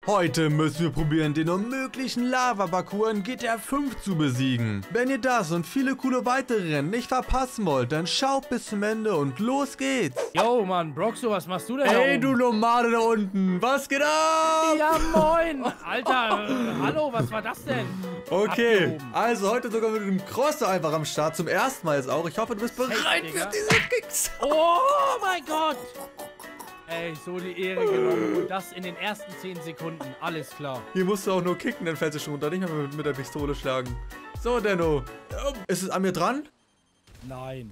Heute müssen wir probieren, den unmöglichen Lava-Parcours in GTA 5 zu besiegen. Wenn ihr das und viele coole weitere Rennen nicht verpassen wollt, dann schaut bis zum Ende und los geht's. Yo, Mann, Broxo, was machst du denn da Ey, oben? du Nomade da unten, was geht ab? Ja, moin! Alter, hallo, was war das denn? Okay, Abgehoben. also heute sogar mit dem Crosser einfach am Start, zum ersten Mal jetzt auch. Ich hoffe, du bist bereit Digga. für diese Kicks. Oh mein Gott! Ey, so die Ehre genommen. Und das in den ersten 10 Sekunden. Alles klar. Hier musst du auch nur kicken, dann fällst du schon runter, nicht mehr mit der Pistole schlagen. So, Denno. Ist es an mir dran? Nein.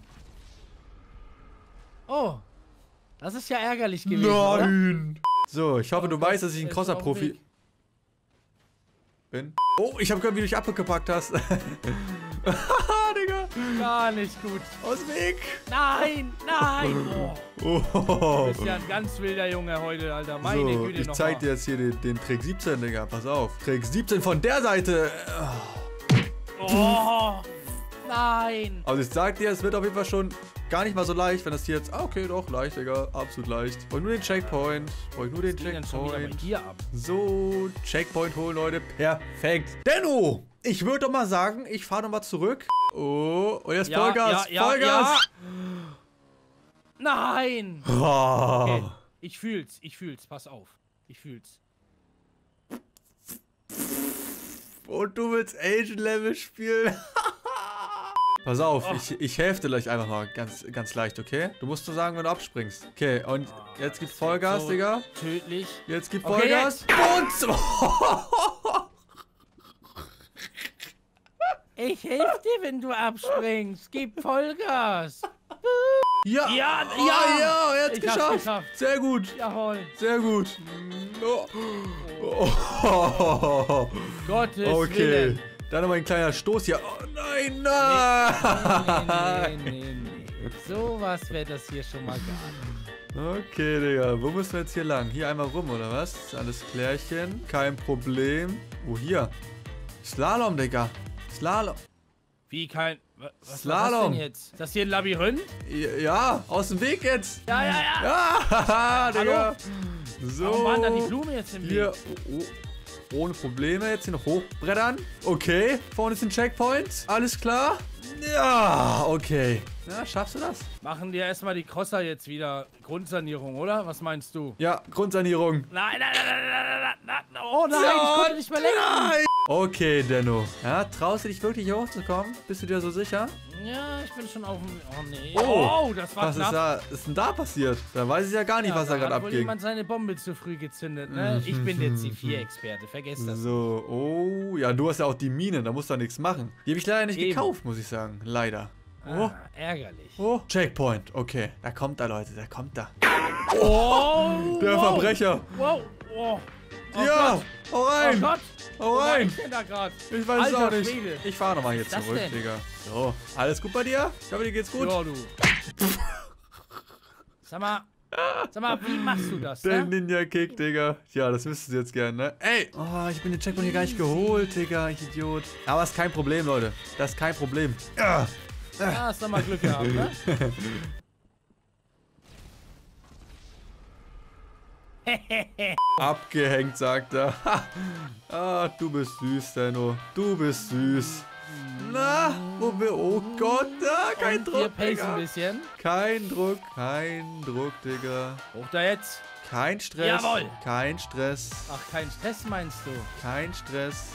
Oh. Das ist ja ärgerlich gewesen, oder? Nein. So, ich hoffe, du weißt, dass ich ein Ist Crosser-Profi auf dem bin. Oh, ich habe gehört, wie du dich abgepackt hast. Haha, Digga. Gar nicht gut. Aus dem Weg. Nein, nein. Oh. Oh. Du bist ja ein ganz wilder Junge heute, Alter. Meine So, Güte, ich noch zeig mal. dir jetzt hier den Trick 17, Digga. Pass auf. Trick 17 von der Seite. Oh. Nein. Also ich sag dir, es wird auf jeden Fall schon gar nicht mal so leicht, wenn das hier jetzt... Ah, okay, doch, leicht, Digga. Absolut leicht. Wollte nur den Checkpoint. Wollte nur den Was ging denn schon wieder bei Checkpoint. dir ab? So, Checkpoint holen, Leute. Perfekt. Denno, ich würde doch mal sagen, ich fahre nochmal zurück. Oh, und jetzt Vollgas. Vollgas. Nein. Oh. Okay. Ich fühl's, pass auf. Ich fühl's. Und du willst Asian-Level spielen? Pass auf, ich helfe dir gleich einfach mal ganz leicht, okay? Du musst nur sagen, wenn du abspringst. Okay, und jetzt gibt's Vollgas, so Digga. Tödlich. Jetzt gibt Okay, Vollgas. Und... Ich helfe dir, wenn du abspringst. Gib Vollgas. Ja, Ja, ja, er hat's Ich hab's geschafft. geschafft. Sehr gut, Jawohl. sehr gut. Oh. Oh. Gottes Okay, Willen. dann nochmal ein kleiner Stoß hier. Oh nein, nein. Nee. So was wäre das hier schon mal gar nicht. Okay, Digga, wo müssen wir jetzt hier lang? Hier einmal rum, oder was? Ist alles klärchen, kein Problem. Oh, hier. Slalom, Digga. Slalom. Wie kein... Was Slalom. war das denn jetzt? Ist das hier ein Labyrinth? Ja, aus dem Weg jetzt. Ja. Ja, Digga. So. Warum waren da die Blumen jetzt im Weg? Hier, ohne Probleme jetzt hier noch hochbrettern. Okay, vorne ist ein Checkpoint. Alles klar. Ja, okay. Ja, schaffst du das? Machen dir erstmal die Crosser jetzt wieder Grundsanierung, oder? Was meinst du? Ja, Grundsanierung. Nein. Oh nein, ich konnte nicht mehr lenken. Nein. Okay, Denno. Ja, traust du dich wirklich hier hochzukommen? Bist du dir so sicher? Ja, ich bin schon auf dem... Oh nee. Oh, das war Was knapp. ist denn da passiert? Da weiß ich ja gar nicht, was da da gerade hat wohl abging. jemand seine Bombe zu früh gezündet, ne? Ich bin der C4-Experte, vergesst das. So, oh, ja, du hast ja auch die Mine, da musst du nichts machen. Die habe ich leider nicht Eben. gekauft, muss ich sagen. Leider. Oh, Ärgerlich. oh, Checkpoint. Okay, da kommt er, Leute, da kommt er. Oh! Der Verbrecher. Wow! Oh Ja, Gott. hau Oh rein. Gott! Hau Wo war rein. ich denn da gerade? Ich weiß es Alter auch nicht. Schwede. Ich fahre nochmal hier Was ist das zurück, denn? Digga. So, alles gut bei dir? Ich hoffe, dir geht's gut. Ja, du. Sag mal, wie machst du das, Der ne? Ninja-Kick, Digga. Ja, das müsstest du jetzt gerne, ne? Ey! Oh, ich bin den Checkpoint hier gar nicht geholt, Digga. Ich Idiot. Aber ist kein Problem, Leute. Das ist kein Problem. Ja. Ja, hast du mal Glück gehabt, ne? Abgehängt, sagt er. Ah, du bist süß, Denno. Du bist süß. Na, wo wir... Oh Gott, kein Und wir Druck, pacen ein Digga. bisschen. Kein Druck, Digga. Hoch da jetzt. Kein Stress. Jawohl. Kein Stress. Ach, kein Stress meinst du? Kein Stress.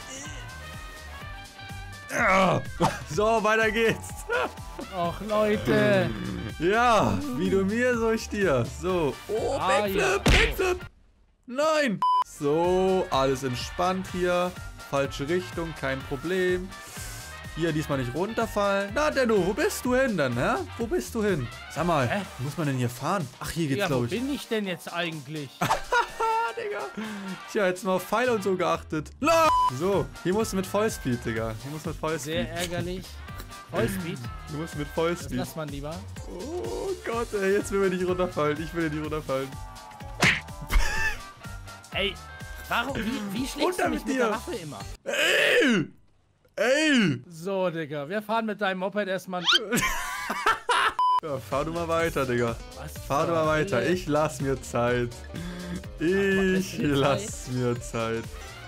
Ja. So, weiter geht's. Och, Leute. Ja, wie du mir, so ich dir. So. Oh, Backflip, ja. Backflip. Nein. So, alles entspannt hier. Falsche Richtung, kein Problem. Hier diesmal nicht runterfallen. Na, Denno, wo bist du hin dann, hä? Wo bist du hin? Sag mal, Hä? wo muss man denn hier fahren? Ach, hier geht's, Ja, wo glaube ich. bin ich denn jetzt eigentlich? Ah, Digga. Tja, jetzt mal auf Pfeile und so geachtet. La! So, hier musst du mit Vollspeed, Digga. Hier musst du mit Vollspeed. Sehr ärgerlich. Vollspeed? Du musst mit Das Vollspeed. lass man lieber. Oh Gott, ey, jetzt will mir nicht runterfallen. Ich will nicht runterfallen. Ey, warum? Wie schlägst Runter du mich mit mit dir. der Waffe immer? Ey! Ey! So, Digga, wir fahren mit deinem Moped erstmal... Ja, fahr du mal weiter, Digga. Was? Fahr du mal weiter. Hölle? Ich lass mir Zeit. Ich lass mir Zeit.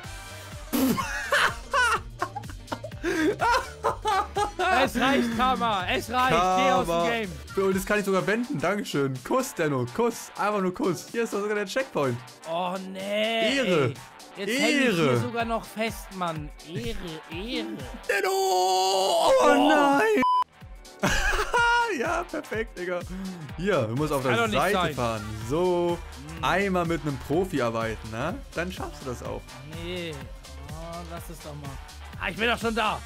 Es reicht, Karma. Es reicht. Geh aus dem Game. Und das kann ich sogar wenden. Dankeschön. Kuss, Denno. Kuss. Einfach nur Kuss. Hier ist doch sogar der Checkpoint. Oh, nee. Ehre. Ey. Jetzt hänge ich hier sogar noch fest, Mann. Ehre. Denno! Oh nein! Ja, perfekt, Digga. Hier, du musst auf der Seite fahren. So, einmal mit einem Profi arbeiten, ne? Dann schaffst du das auch. Nee. Oh, lass es doch mal. Ah, ich bin doch schon da.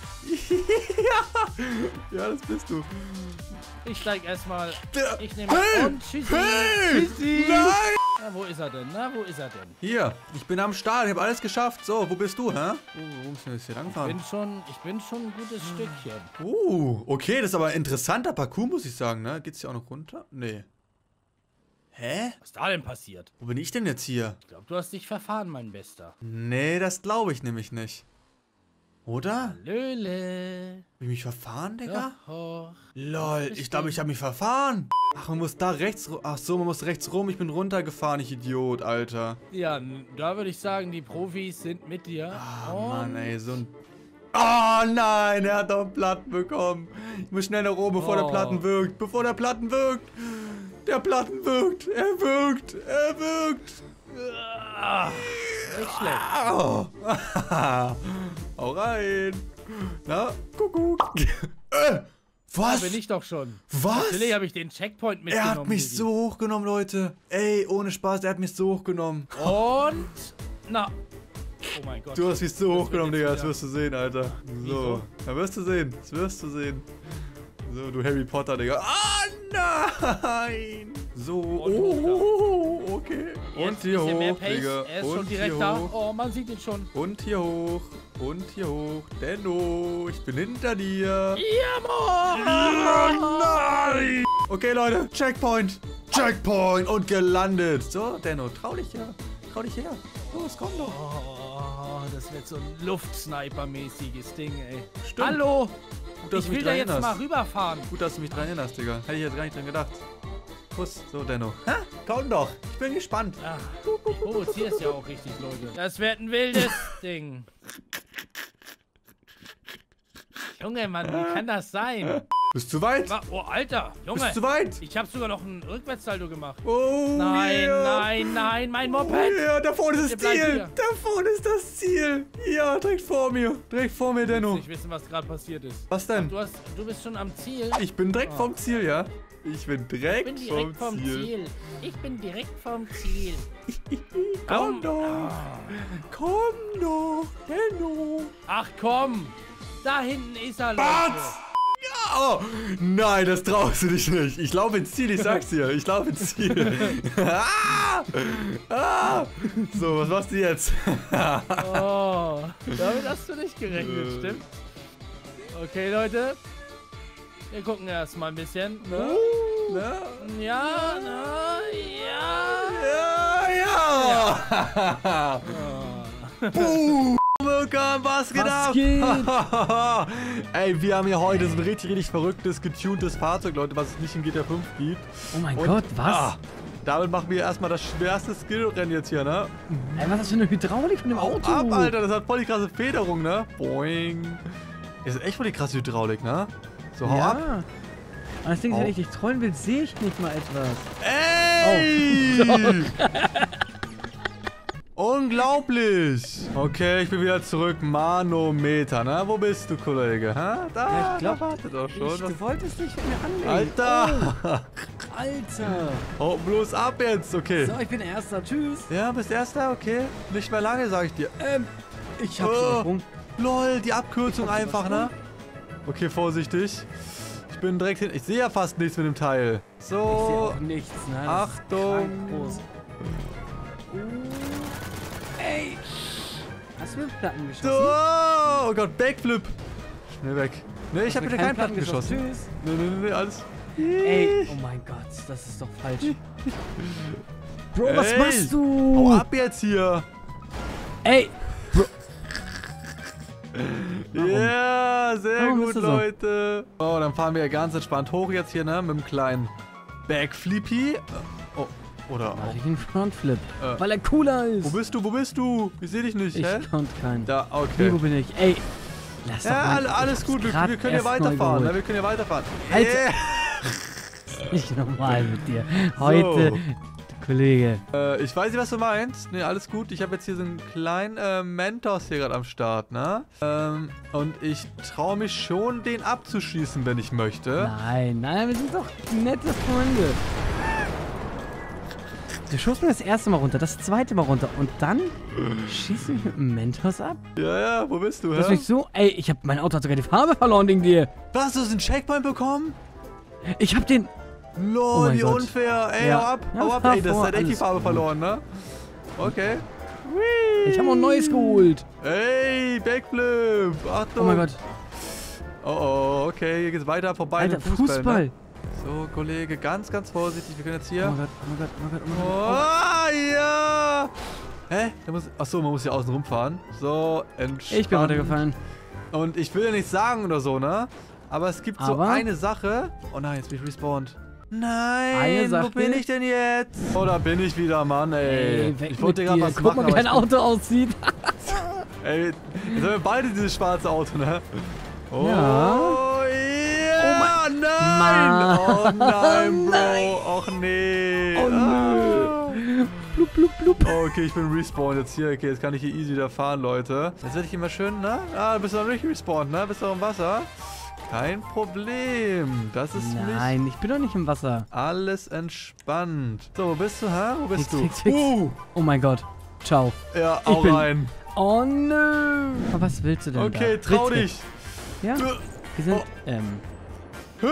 Ja, das bist du. Ich steig erstmal. Ich nehme und tschüssi. Tschüssi. Nein! Na, wo ist er denn? Hier, ich bin am Start, ich habe alles geschafft. So, wo bist du, hä? Wo müssen wir jetzt hier langfahren? Ich bin schon ein gutes Stückchen. Okay, das ist aber ein interessanter Parcours, muss ich sagen, ne? Geht's hier auch noch runter? Nee. Hä? Was ist da denn passiert? Wo bin ich denn jetzt hier? Ich glaube, du hast dich verfahren, mein Bester. Nee, das glaube ich nämlich nicht. Oder? Löle. Hab ich mich verfahren, Digga? Doch. Lol, ich glaube, ich habe mich verfahren. Ach, man muss da rechts... Ach so, man muss rechts rum. Ich bin runtergefahren, ich Idiot, Alter. Ja, da würde ich sagen, die Profis sind mit dir. Ah, Mann, ey, so ein... Oh nein, er hat doch einen Platten bekommen. Ich muss schnell nach oben, bevor der Platten wirkt. Bevor der Platten wirkt. Der Platten wirkt. Er wirkt. Nicht schlecht. Hau rein. Na, Kuckuck. Was? Da bin ich doch schon. Was? Natürlich habe ich den Checkpoint mitgenommen. Er hat mich so hochgenommen, Leute. Ey, ohne Spaß, er hat mich so hochgenommen. Und? Na. Oh mein Gott. Du hast mich so hochgenommen, Digga. Das wirst du sehen, Alter. Wieso? Da wirst du sehen. Das wirst du sehen. So, du Harry Potter, Digga. Ah, nein. So, okay. Und hier hoch, Digga. Er ist schon direkt da. Oh, man sieht ihn schon. Und hier hoch. Denno, ich bin hinter dir. Ja, Nein. Okay, Leute. Checkpoint. Und gelandet. So, Denno, trau dich her. Los, komm doch. Oh, das wird so ein Luftsniper-mäßiges Ding, ey. Stimmt. Hallo. Gut, dass Ich will da jetzt mal rüberfahren. Gut, dass du mich dran erinnerst, Digga. Hätte ich jetzt gar nicht dran gedacht. Kuss. So, Denno. Hä? Komm doch. Ich bin gespannt. Ach, ich provoziere es ja auch richtig, Leute. Das wird ein wildes Ding. Junge, Mann, wie kann das sein? Bist du weit? Oh, Alter, Junge. Bist du weit? Ich habe sogar noch ein Rückwärtssalto gemacht. Oh, nein, mein Moped. Ja, da vorne ist das Ziel. Hier. Da vorne ist das Ziel. Ja, direkt vor mir. Denno. Ich will wissen, was gerade passiert ist. Was denn? Ach, du bist schon am Ziel. Ich bin direkt vom Ziel, ja. Ich bin direkt vom Ziel. Ich bin direkt vom Ziel. Komm doch. Komm doch, Denno. Ach komm. Da hinten ist er, Leute. Oh, nein, das traust du dich nicht. Ich laufe ins Ziel, ich sag's dir. Ich laufe ins Ziel. So, was machst du jetzt? Oh, damit hast du nicht gerechnet, stimmt? Okay, Leute. Wir gucken erstmal ein bisschen. Ne? Ja. Willkommen, was geht ab? Ey, wir haben hier heute so ein richtig verrücktes, getuntes Fahrzeug, Leute, was es nicht in GTA 5 gibt. Oh mein Gott, was? Damit machen wir erstmal das schwerste Skillrennen jetzt hier, ne? Ey, was ist das für eine Hydraulik von dem Auto? Ab, Alter, das hat voll die krasse Federung, ne? Boing. Das ist echt voll die krasse Hydraulik, ne? So, hau ab. Aber das Ding ist, wenn ich dich trollen will, sehe ich nicht mal etwas. Ey! Oh. Unglaublich! Okay, ich bin wieder zurück. Manometer, ne? Wo bist du, Kollege? Ha? Da, ja, ich glaub, wartet doch schon. Du wolltest nicht mit mir anlegen. Alter! Oh. Alter! Oh, bloß ab jetzt, okay. So, ich bin Erster. Tschüss. Ja, bist Erster, okay. Nicht mehr lange, sag ich dir. Ich hab schon Sprung. Lol, die Abkürzung einfach, ne? Okay, vorsichtig. Ich bin direkt hin. Ich sehe ja fast nichts mit dem Teil. So. Ich sehe auch nichts, ne? Das Achtung. Ey! Hast du mit Platten geschossen? Oh Gott, Backflip. Schnell weg. Ne, ich habe wieder keinen Platten geschossen. Tschüss. Ne, alles. Ey, oh mein Gott, das ist doch falsch. Bro, was machst du? Hau ab jetzt hier. Ey! Ja, sehr gut, Leute. So, dann fahren wir ganz entspannt hoch jetzt hier, ne? Mit dem kleinen Backflippy. Oh. Oder Mach auch. ich einen Frontflip. Weil er cooler ist. Wo bist du? Wo bist du? Ich sehe dich nicht, Ich hä? konnte keinen. Da, Wie, okay. wo bin ich? Ey, lass doch Ja, mal. alles gut. Wir können ja weiterfahren. Ne? Wir können ja weiterfahren. Alter. Nicht normal mit dir. Heute, So. Kollege. Ich weiß nicht, was du meinst. Ne, alles gut. Ich habe jetzt hier so einen kleinen Mentos hier gerade am Start, ne? Und ich traue mich schon, den abzuschießen, wenn ich möchte. Nein, wir sind doch nette Freunde. Du schoss mir das erste Mal runter, das zweite Mal runter und dann schießt du mich mit dem Mentos ab? Ja, wo bist du, Das ist hä? nicht so. Ey, mein Auto hat sogar die Farbe verloren wegen dir. Was, du hast einen Checkpoint bekommen? Ich hab den. Lol, mein wie Gott. unfair. Ey, Ja. hau ab, Ja, hau ab. fahr Ey, das vor, hat echt die alles Farbe gut. verloren, ne? Okay. Ich habe auch ein neues geholt. Ey, Backflip. Achtung. Oh mein Gott. Oh, okay. Hier geht's weiter vorbei. Alter, mit Fußball. Ne? Fußball. So, Kollege, ganz, ganz vorsichtig. Wir können jetzt hier... Oh mein Gott. Ja! Hä? Achso, man muss hier außen rumfahren. So, entspannt. Ich bin runtergefallen. Und ich will ja nicht sagen oder so, ne? Aber es gibt so Aber? eine Sache. Oh nein, jetzt bin ich respawned. Nein, Eine Sache? wo bin ich denn jetzt? Oh, da bin ich wieder, Mann, ey. Weg Ich wollte mit gerade dir. was Guck machen, mal, wie aber dein ich Auto aussieht. ey, jetzt haben wir beide dieses schwarze Auto, ne? Oh, Ja. ja, nein! Oh nein, Bro! Och nee! Oh nö. Blub, blub, blub. Oh, okay, ich bin respawned jetzt hier. Okay, jetzt kann ich hier easy wieder fahren, Leute. Jetzt werde ich immer schön, ne? Ah, bist du noch nicht respawned, ne? Bist du noch im Wasser? Kein Problem. Das ist nicht Nein, ich bin doch nicht im Wasser. alles entspannt. So, wo bist du, hä? Wo bist Fix, du? fix, fix. Oh mein Gott. Ciao. Ja, Ich auch bin- rein. Oh nö. Aber was willst du denn Okay, da? trau Willst du- dich. Ja, wir sind, Hä?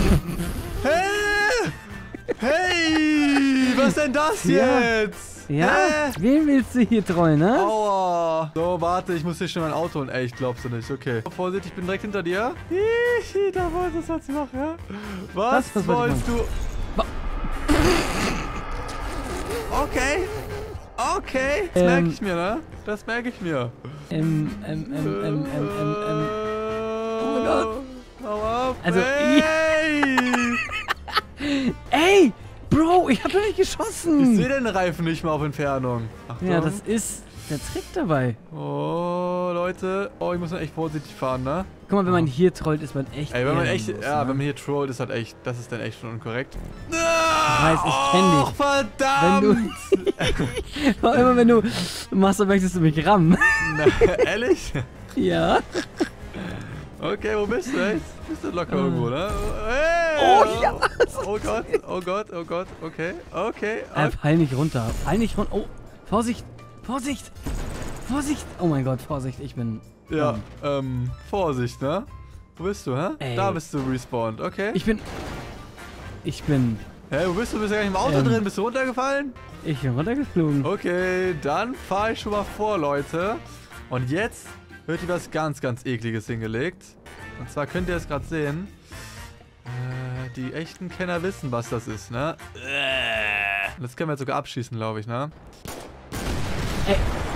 Hey! Hey! Was denn das Ja. jetzt? ja, Hä? wen willst du hier trollen, ne? Aua. So, warte, ich muss hier schon mein Auto holen. Ey, ich glaub's dir nicht. Okay. Vorsicht, ich bin direkt hinter dir. Hihi, da wollte ich was machen, ja? Was Was wollte ich wolltest du? Okay. Okay. Das merke ich mir, ne? Das merke ich mir. Oh mein Gott. Hau ab. Also, hey! Ey, Bro, ich hab doch nicht Ich geschossen. sehe den Reifen nicht mehr auf Entfernung. Achtung. Ja, das ist der Trick dabei. Oh, Leute. Oh, ich muss noch echt vorsichtig fahren, ne? Guck mal, wenn man hier trollt, ist man echt Ey, wenn man echt, ehrenlos, ja, ne? wenn man hier trollt, ist halt echt, das ist dann echt schon unkorrekt. Ich weiß, ich kenn dich. Verdammt! Vor allem, wenn du machst, dann möchtest du mich rammen. Na, ehrlich? Ja. Okay, wo bist du echt? Bist du locker irgendwo, ne? Hey! Oh, ja. Oh Gott, oh Gott, oh Gott, okay, okay. Fall nicht runter. Fall nicht runter. Oh, Vorsicht. Vorsicht. Vorsicht. Oh mein Gott, Vorsicht. Ich bin... Ja, Vorsicht, ne? Wo bist du, hä? Ey. Da bist du respawned, okay. Ich bin... Hä, wo bist du? Bist du gar nicht im Auto drin? Bist du runtergefallen? Ich bin runtergeflogen. Okay, dann fahre ich schon mal vor, Leute. Und jetzt wird hier was ganz, ganz Ekliges hingelegt. Und zwar könnt ihr es gerade sehen. Die echten Kenner wissen, was das ist, ne? Und das können wir jetzt sogar abschießen, glaube ich, ne? Ey.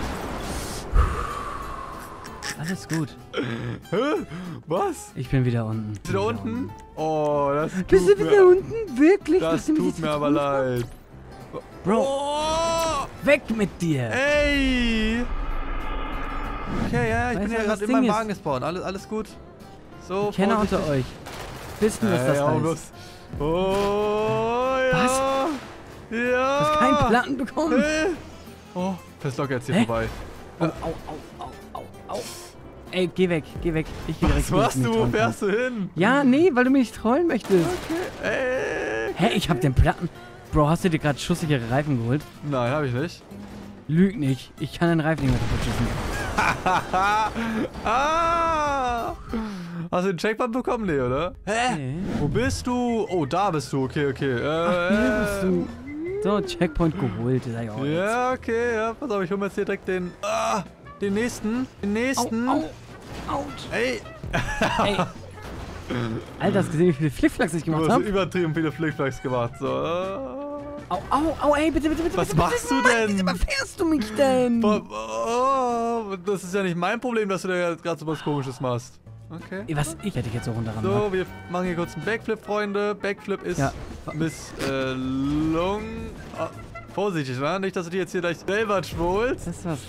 Alles gut. Hä? Was? Ich bin wieder unten. Bist du da unten? Oh, das Bist du tut wieder mir, unten? Wirklich? das Nachdem ich tut jetzt mir aber getrunken hab? leid. Bro, Oh! weg mit dir. Ey! Okay, ja, ich Weißt bin du, ja was gerade das in Ding meinem ist? Wagen gespawnt. Alles gut. So, Kenner vorsichtig. unter euch wissen, was das hau heißt. los. Oh, ja. Was? Ja. Du hast keinen Platten bekommen. Hey. Oh, das Locker jetzt hier Hä? vorbei. Au, au, au, au, au. Ey, geh weg, geh weg. Ich geh direkt Was machst nicht du? Wo dran fährst du hin? Ja, nee, weil du mich nicht trollen möchtest. Ey. Hä, ich hab den Platten... Bro, hast du dir gerade schusssichere Reifen geholt? Nein, hab ich nicht. Lüg nicht. Ich kann den Reifen nicht mehr kaputt schießen. Ah! Hast du den Checkpoint bekommen, nee, oder? Hä? Nee. Wo bist du? Oh, da bist du. Okay, okay. Ach, hier bist du. So, Checkpoint geholt. Sag ich auch jetzt. Ja, okay, ja. Pass auf, ich hol mir jetzt hier direkt den... den nächsten. Den nächsten. Au, au. Autsch. Ey. Ey. Alter, hast du gesehen, wie viele Flickflacks ich Du gemacht hast habe? übertrieben viele Flickflacks gemacht. So. Au, au, au, ey, bitte, bitte, bitte. Was bitte, machst bitte, du Mann, denn? Wie überfährst du mich denn? Oh, das ist ja nicht mein Problem, dass du da gerade so was Komisches machst. Okay. Ey, was? Ich hätte dich jetzt so runterrammen. So, wir machen hier kurz einen Backflip, Freunde. Backflip ist Ja. Misslung. Vorsichtig, ne? Nicht, dass du dir jetzt hier gleich selber schwulst. Das ist was.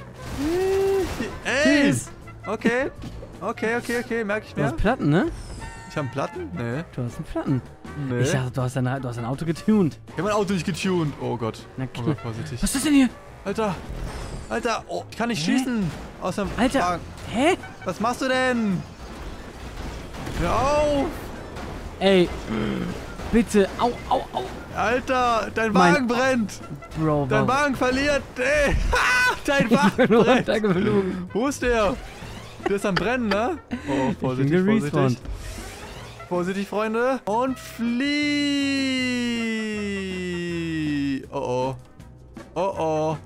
Ey! Tschüss. Okay. Okay. Merk ich Du mir. hast Platten, ne? Ich hab einen Platten? Nee. Du hast einen Platten. Nee. Ich dachte, du hast ein Auto getuned. Ich hab mein Auto nicht getuned. Oh Gott. Na Oh klar. Gott, vorsichtig. Was ist das denn hier? Alter. Oh, ich kann nicht Hä? schießen. Aus dem Alter. Wagen. Hä? Was machst du denn? Hör auf. Ey. Bitte. Au. Alter, dein Mein- Wagen brennt. Bro, Dein warum? Wagen verliert. Ey. Dein Ich bin Wagen nur brennt. runtergeflogen. Wo ist der? Der ist am Brennen, ne? Oh, vorsichtig, Ich bin vorsichtig. gerespawnt. Vorsichtig, Freunde. Und flieh. Oh. Oh,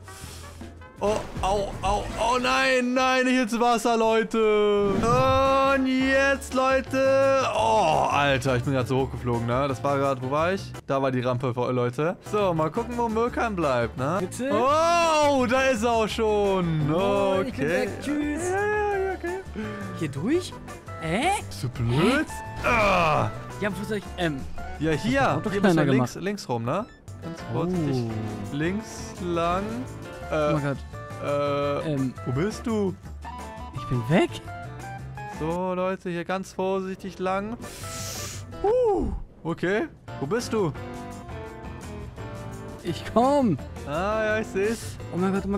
nein, nicht ins Wasser, Leute. Und jetzt, Leute. Oh, Alter, ich bin gerade so hochgeflogen, ne? Das war gerade, wo war ich? Da war die Rampe für Leute. So, mal gucken, wo Mirkan bleibt, ne? Bitte? Oh, da ist er auch schon. Oh, Okay. ich bin weg. Tschüss. Ja, okay. Hier durch? Bist du blöd? Ah. Ja, wo soll ich, Ja, hier. Auto Hier müssen wir kleiner links rum, ne? Ganz vorsichtig. Oh. Links lang. Oh mein Gott. Wo bist du? Ich bin weg? So, Leute, hier ganz vorsichtig lang. Okay. Wo bist du? Ich komm. Ah, ja, ich seh's. Oh mein Gott.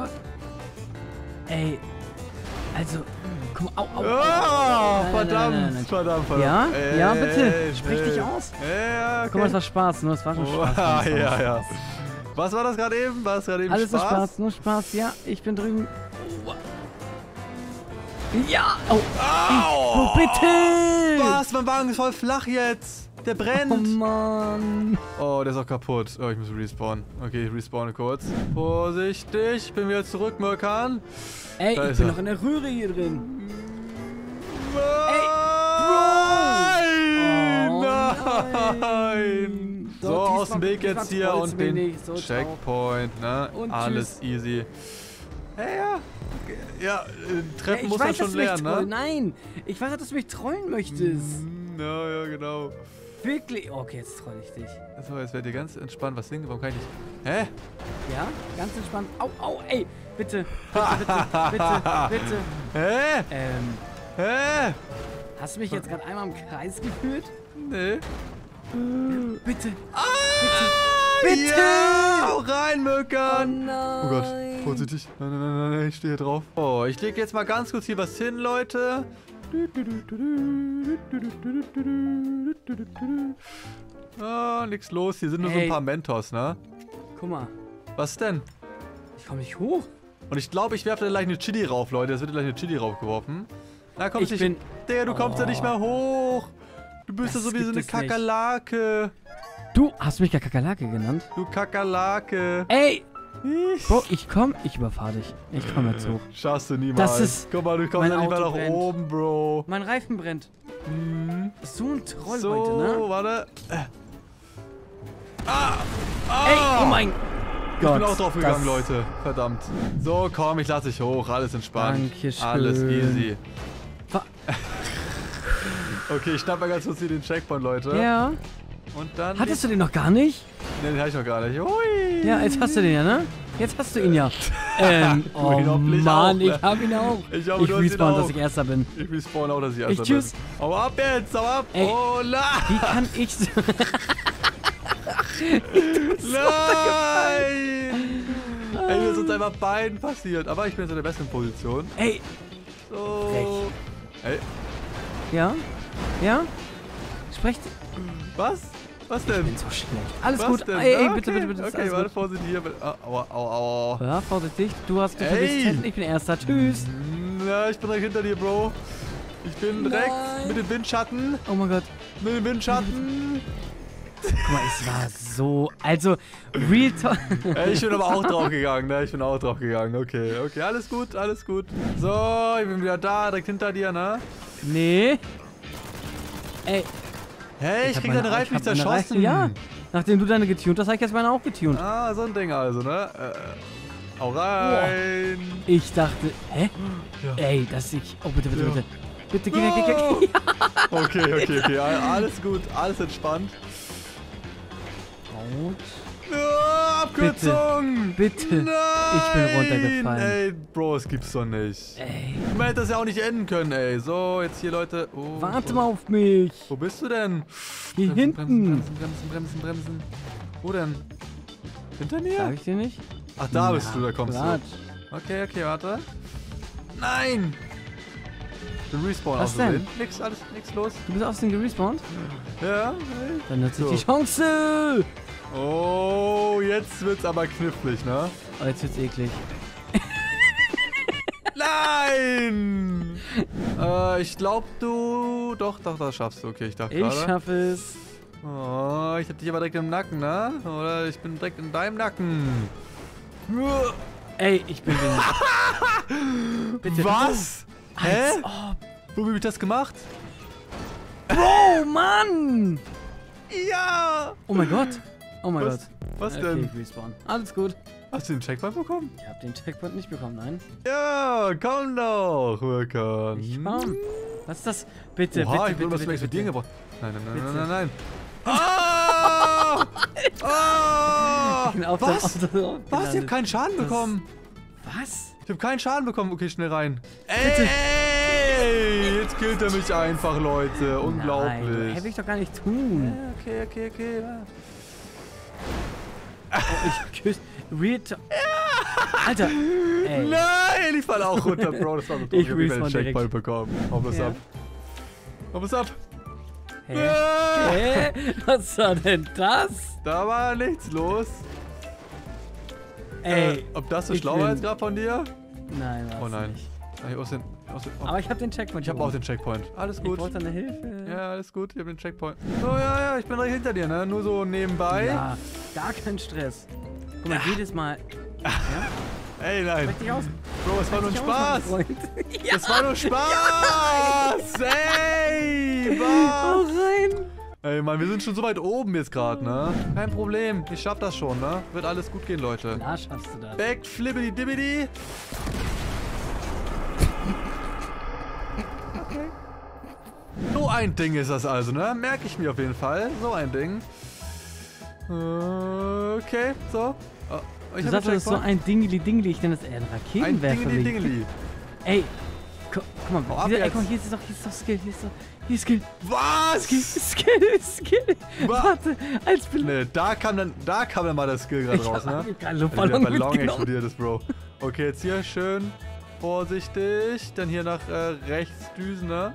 Ey. Also, guck mal, au. Ah, Nein, verdammt, nein. verdammt. Ja? Ja, bitte. Ey, Sprich dich aus. Ja, okay. Guck mal, das war Spaß, nur es war schon Oh, Spaß. ja. Was war das gerade eben? War das gerade eben Alles Spaß? ist Spaß, nur Spaß. Ja, ich bin drüben. Ja! Oh, Au! bitte! Was? Mein Wagen ist voll flach jetzt. Der Oh brennt. Mann. Oh, der ist auch kaputt. Oh, ich muss respawnen. Okay, ich respawne kurz. Vorsichtig, ich bin wieder zurück, Mirkan. Ey, Da ich ist bin er. noch in der Röhre hier drin. Nein! Oh, Nein! nein. So, So, aus dem diesmal- Weg jetzt diesmal hier trollt's und mich den nicht. So, ciao. Checkpoint, ne? Und Alles easy. Hey, ja. Ja, Treppen Ich muss man weiß, dass schon du mich lernen, trollen. ne? Nein, ich weiß, dass du mich trollen möchtest. Ja, genau. Wirklich? Okay, jetzt troll ich dich. So, jetzt werdet ihr ganz entspannt was singen. Warum kann ich nicht? Hä? Ja, ganz entspannt. Au, ey, bitte. Bitte. Hä? Hä? Hast du mich jetzt gerade einmal im Kreis geführt? Nee. Bitte. Bitte! Ja, hau rein, Oh Mirkan! nein. Oh Gott, vorsichtig. Nein, ich stehe hier drauf. Oh, ich lege jetzt mal ganz kurz hier was hin, Leute. Ah, nix los. Hier sind nur so ein Ey. paar Mentos, ne? Guck mal, Was denn? ich komme nicht hoch. Und ich glaube, ich werfe da gleich eine Chili rauf, Leute. Es wird gleich eine Chili raufgeworfen. Na, komm Ich nicht. bin- Digga, du kommst ja nicht mehr hoch. Du bist ja Das so wie so gibt eine es nicht. Kakerlake. Du hast mich ja Kakerlake genannt. Du Kakerlake. Ey, Bro, ich überfahre dich. Ich komme jetzt hoch. Schaffst du niemals. Das ist- Guck mal, du kommst mein ja nicht mal Auto nach brennt. oben, Bro. Mein Reifen brennt. So ein Troll So, heute, ne? warte. Ey, oh mein Ich Gott. bin auch drauf gegangen, das- Leute. Verdammt. So, komm, ich lasse dich hoch. Alles entspannt. Dankeschön. Alles easy. Wa- Okay, ich schnapp mal ganz kurz hier den Checkpoint, Leute. Ja. Und dann... Hattest du den noch gar nicht? Ne, den hatte ich noch gar nicht. Hui. Ja, jetzt hast du den ja, ne? Jetzt hast du ihn ja. Oh ihn hoffentlich Mann, auch, ne? ich hab ihn auch. Ich hoffe, du hast ihn respawn, auch. dass ich Erster bin. Ich respawn auch, dass ich erster tschüss. bin. Hau ab jetzt, hau ab. Ey. Oh, nein. Wie kann ich so... Nein. Ey, das ist uns einfach beiden passiert. Aber ich bin jetzt in der besseren Position. Ey, So. Frech. Ey, ja? Ja? Sprecht... was? Was Ich denn? bin so schlecht. Alles Was gut. denn? Ey, Ah, bitte. Okay, Alles warte, gut. vorsichtig hier. Aua. Ja, vorsichtig. Du hast Ey. natürlich Zettel, ich bin Erster. Tschüss. Ja, ich bin direkt hinter dir, Bro. Ich bin direkt Nein. mit dem Windschatten. Oh mein Gott. Mit dem Windschatten. Guck mal, es war so... Also, Real Talk... Ey, ich bin aber auch drauf gegangen, ne? Ich bin auch drauf gegangen. Okay, alles gut, alles gut. So, ich bin wieder da, direkt hinter dir, ne? Nee. Ey, Hey, ich hab krieg meine- deine Reifen ich nicht hab meine zerschossen. Reifen, ja. Nachdem du deine getuned hast, habe ich jetzt meine auch getuned. Ah, so ein Ding also, ne? Hau rein. Ich dachte... Hä? Ja. Ey, das ich... Oh, bitte. Ja. Bitte, geh weg. Okay. Alles gut, alles entspannt. Und... Ah! Abkürzung! Bitte. Nein! Ich bin runtergefallen. Ey, Bro, das gibt's doch nicht. Ey. Man hätte das ja auch nicht enden können, ey. So, jetzt hier, Leute. Oh, Warte mal auf mich. Wo bist du denn? Hier hinten. Bremsen. Wo denn? Hinter mir? Sag ich dir nicht? Ach, da bist du, da kommst Quatsch. du. Okay, warte. Nein! Ich bin respawn Was denn? Nix los. Du bist aus dem gerespawnt? Ja. Dann nutze ich So. die Chance. Oh, jetzt wird's aber knifflig, ne? Oh, jetzt wird's eklig. Nein! Ich glaube, du... Doch, das schaffst du. Okay, ich dachte Ich gerade. schaffe es. Oh, ich hab dich aber direkt im Nacken, ne? Oder ich bin direkt in deinem Nacken. Ey, ich bin wegen. Bitte. Was? Hä? Als ob. Wo hab ich das gemacht? Bro, Mann! Ja! Oh mein Gott. Oh mein Gott. Was Okay, denn? ich respawn. Alles gut. Hast du den Checkpoint bekommen? Ich habe den Checkpoint nicht bekommen, nein. Ja, komm doch, Wirkan. Ich komm. Was ist das? Bitte, Oha, bitte, ich will bitte, was zum bitte, Explodieren bitte. gebracht. Nein. Bitte. Ah! Ah! Ich bin auf Was? dem Auto Was? Ich hab gelandet. keinen Schaden bekommen. Was? Ich hab keinen Schaden bekommen. Okay, schnell rein. Bitte. Ey, jetzt killt er mich einfach, Leute. Nein, Unglaublich. das will ich doch gar nicht tun. Okay. Oh, ich küsse. Real Alter, ey. Nein, ich fall auch runter, Bro. Das war so dumm. Ich hab wieder respawn einen Checkpoint bekommen. Hop es Ja. ab. Hop es ab. Hä? Ja. Hä? Was war denn das? Da war nichts los. Ey. Ob das so ich schlau war bin- jetzt gerade von dir? Nein, war's Oh nein. nicht. Hier aus den, oh. Aber ich hab den Checkpoint. Ich habe auch den Checkpoint. Alles Ich gut. brauchte eine Hilfe. Ja, alles gut. Ich habe den Checkpoint. Oh ja, ich bin direkt hinter dir, ne? Nur so nebenbei. Ja, gar kein Stress. Guck mal, jedes Mal. Ja? Ey, nein. Sprech dich aus. Bro, es war nur ein Sprech dich aus, Spaß. mein Freund. Ja. Das war nur Spaß. Ey, Hau was? rein. Ey, Mann, wir sind schon so weit oben jetzt gerade, ne? Kein Problem. Ich schaff das schon, ne? Wird alles gut gehen, Leute. Na, schaffst du das. Backflippity dibbity. So ein Ding ist das also, ne? Merke ich mir auf jeden Fall. So ein Ding. Okay, so. Oh, ich Du hab sagst, das ist so Checkpoint. ein Dingeli-Dingeli. Ich nenne das eher ein Ein Raketenwerfer. Dingeli-Dingeli. Ey, guck mal, Hau ab ey, jetzt. guck mal, hier ist doch Skill, hier ist Skill. Was? Skill. Wa- Warte, als Belohnung. Ne, da kam dann mal das Skill gerade raus, ne? Ich hab gerade Der Luftballon Ballon mitgenommen. explodiert ist, Bro. Okay, jetzt hier schön vorsichtig. Dann hier nach rechts düsen, ne?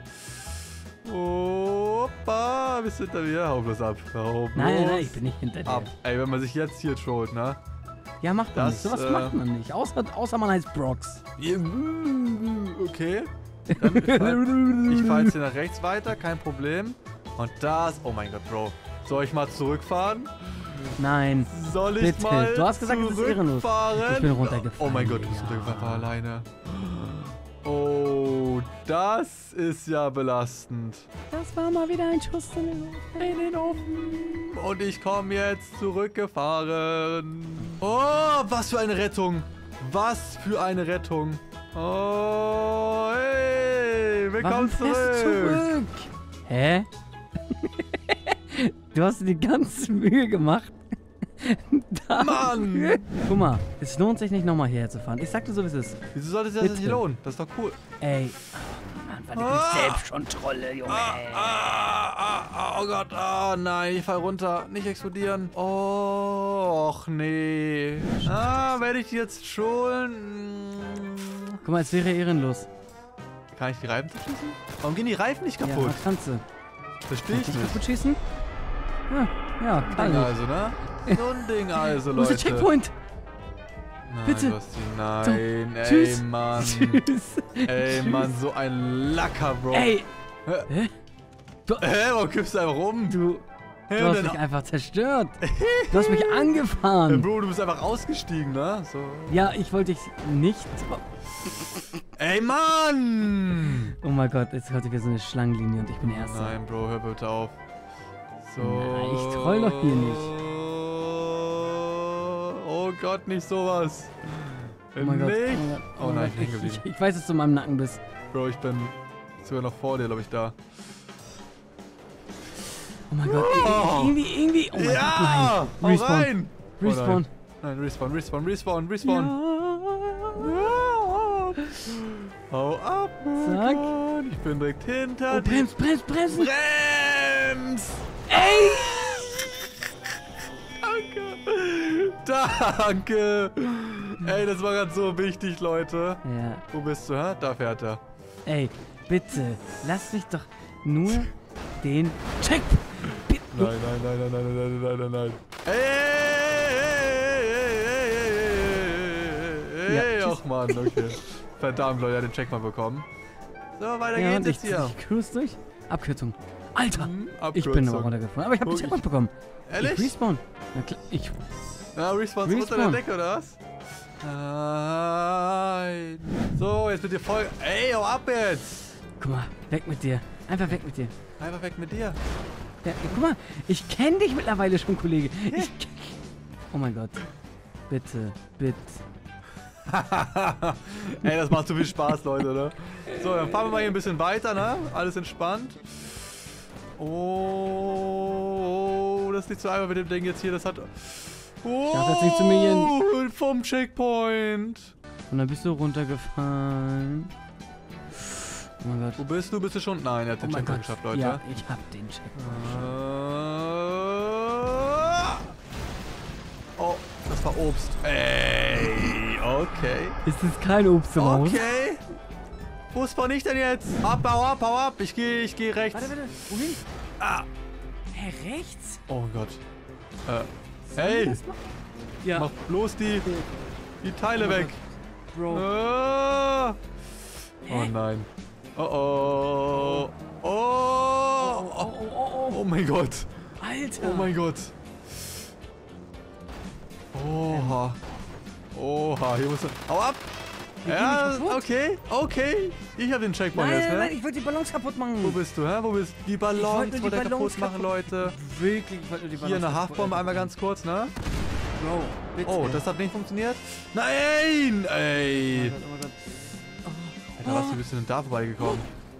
Opa, bist du hinter mir? Hau bloß ab. Hau Nein, bloß ich bin nicht hinter dir. ab. Ey, wenn man sich jetzt hier trollt, ne? Ja, macht man Das, nicht. Sowas macht man nicht. Außer man heißt Brox. Okay. Dann ich fahr jetzt hier nach rechts weiter, kein Problem. Und das... Oh mein Gott, Bro. Soll ich mal zurückfahren? Nein. Soll ich Bitte. mal Du hast gesagt, es ist ehrenlos. zurückfahren? Ich bin runtergefallen. Oh mein Gott, du bist Ja. runtergefallen, war alleine. Oh, das ist ja belastend. Das war mal wieder ein Schuss in den Ofen. Und ich komme jetzt zurückgefahren. Oh, was für eine Rettung. Was für eine Rettung. Oh, hey, willkommen Warum fährst du zurück. Hä? Du hast dir die ganze Mühe gemacht. Mann. Guck mal, es lohnt sich nicht nochmal hierher zu fahren. Ich sag dir so, wie es ist. Wieso sollte sich das Bitte. nicht lohnen? Das ist doch cool. Ey. Oh Mann, weil du bist selbst schon Trolle, Junge. Oh Gott, nein, ich fall runter. Nicht explodieren. Och, nee. Werde ich die jetzt schon? Guck mal, es wäre ehrenlos. Kann ich die Reifen zerschießen? Warum gehen die Reifen nicht Ja, kaputt? kannst du. Verstehe ich Dich nicht. kaputt schießen? Ja, kann Ding ich. also, ne? So ein Ding also, Wo ist Leute. der Checkpoint? Nein, Bitte. Basti, nein. Ey, Tschüss. Mann. Tschüss. Ey, Mann, so ein Lacker, Bro. Ey. Hä? Hä? Warum kippst du einfach rum? Du Hä, hast und mich dann- einfach zerstört. Du hast mich Ey, angefahren. Bro, du bist einfach ausgestiegen, ne? So. Ja, ich wollte dich nicht... Ey, Mann! Oh mein Gott, jetzt hatte wir so eine Schlangenlinie und ich bin Erster. Nein, Bro, hör bitte auf. So. Nein, ich troll doch hier nicht. Oh Gott, nicht sowas. Oh mein Gott. Nicht. Oh, mein Gott, Oh nein, Gott. ich bin geblieben. Ich weiß, dass du in meinem Nacken bist. Bro, ich bin sogar noch vor dir, glaube ich, da. Oh mein Gott, Oh. irgendwie. Oh mein Ja! Gott, Hau nein. Respawn. rein! Respawn. Nein, respawn. Ja. Hau ab, Mökan. Ich bin direkt hinter dir. Bremsen! Ey! Danke! Ey, das war gerade so wichtig, Leute. Ja. Wo bist du, hä? Da fährt er. Ey, bitte, lass mich doch nur den Check. Nein. Ey, Ja, ach Mann, okay. Verdammt, Leute, er hat den Check mal bekommen. So, weiter Ja, und geht's jetzt hier. ich cruise durch. Abkürzung. Alter, ich Abkürzung. bin aber runtergefallen. Aber ich habe den Guck, Checkpoint bekommen. Ehrlich? Ich respawn. Na klar, Na, Respawn unter der Decke, oder was? Nein. So, jetzt wird dir voll... Ey, hau ab jetzt! Guck mal, weg mit dir. Einfach weg mit dir. Einfach weg mit dir. Ja, guck mal, ich kenne dich mittlerweile schon, Kollege. Oh mein Gott. Bitte. Ey, das macht zu viel Spaß, Leute, ne? So, dann fahren wir mal hier ein bisschen weiter, ne? Alles entspannt. Oh, das ist nicht so einfach mit dem Ding jetzt hier. Das hat... Oh, dachte, das liegt zu mir hier vom Checkpoint. Und dann bist du runtergefallen. Oh mein Gott. Wo bist du? Bist du schon? Nein, er hat den mein Checkpoint Gott. geschafft, Leute. Ja, ich hab den Checkpoint. Oh, das war Obst. Ey, okay. Ist das kein Obst im Haus? Okay. Wo spawn ich denn jetzt? Hau ab. Ich geh rechts. Warte. Wohin? Ah. Hä, rechts? Oh Gott. Hey, Ja. mach bloß die Teile weg. Bro. Oh nein. Oh. Oh mein Gott. Alter. Oh mein Gott. Oha, hier musst du... Hau ab! Ja, okay. Ich hab den Checkpoint jetzt, ne? Nein, ich wollte die Ballons kaputt machen. Wo bist du, hä? Wo bist du? Die Ballons wollte er kaputt machen, Leute. Wirklich, ich wollte nur die Ballons Hier eine kaputt Haftbombe einmal ganz kurz, ne? Bro, bitte. Oh, das hat nicht funktioniert? Nein! Ey! Oh mein Gott. Alter, was, du bist denn da vorbeigekommen?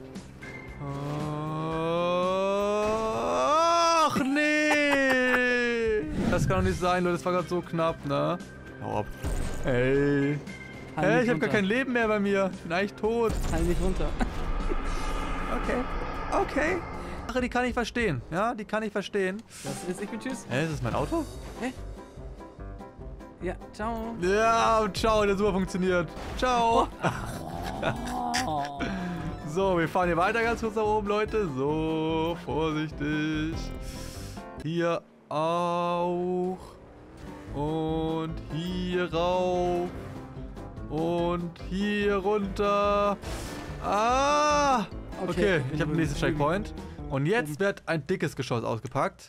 Ach, nee! Das kann doch nicht sein, Leute. Das war gerade so knapp, ne? Hau ab. Ey. Hä, ich hab gar kein Leben mehr bei mir. Ich bin eigentlich tot. Fall nicht runter. Okay. Sache, die kann ich verstehen. Ja, die kann ich verstehen. Das ist, ich bin tschüss. Hä, ist das mein Auto? Ja, ciao. Ja, ciao, der hat super funktioniert. Ciao. So, wir fahren hier weiter ganz kurz nach oben, Leute. So, vorsichtig. Hier auch. Und hier rauf. Und hier runter. Ah! Okay, ich habe den nächsten Checkpoint. Und jetzt wird ein dickes Geschoss ausgepackt.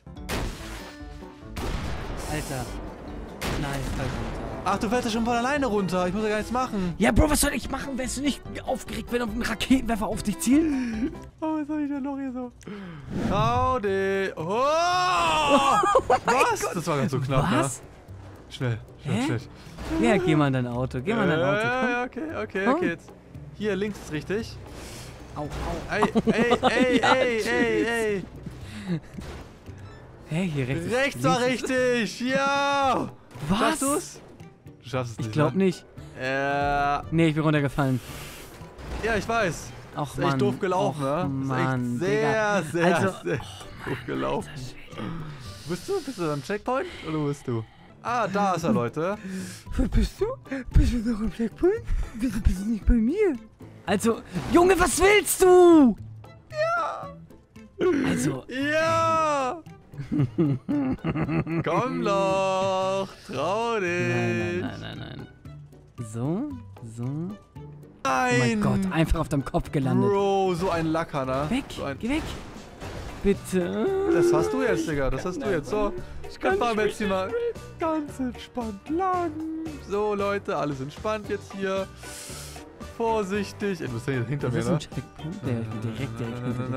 Alter. Nein, fall runter. Ach, du fällst ja schon von alleine runter. Ich muss ja gar nichts machen. Ja, Bro, was soll ich machen? Wärst du nicht aufgeregt, wenn auf einen Raketenwerfer auf dich zielen? Oh, was soll ich denn noch hier so? Howdy. Oh! Was? Das war ganz so knapp, Was? ne? Schnell. Ja, geh mal in dein Auto. Geh mal in dein Auto. Komm. Ja, okay. Jetzt. Hier, links ist richtig. Au. Ey. Hey, hier rechts. Rechts war richtig. Ja. Was? Schaffst du's? Du schaffst es nicht. Ich glaube nicht. Ja. Nee, ich bin runtergefallen. Ja, ich weiß. Ach, Ist echt doof gelaufen, ne? Mann, ist echt sehr Also, doof gelaufen. Bist du am Checkpoint oder wo bist du? Ah, da ist er, Leute. Wo bist du? Bist du noch im Checkpoint? Wieso bist du nicht bei mir? Also, Junge, was willst du? Ja. Also. Ja. Komm doch. Trau dich. Nein. So. Oh Nein. mein Gott, einfach auf deinem Kopf gelandet. Bro, so ein Lacker, ne? Weg, geh weg. Bitte. Das hast du jetzt, Digga. Das hast du jetzt. So, dann fahren wir jetzt hier mal ganz entspannt lang. So, Leute, alles entspannt jetzt hier. Vorsichtig. Ey, du bist ja hinter mir, Das ist ne? ein Checkpoint. Der ist direkt hinter dir.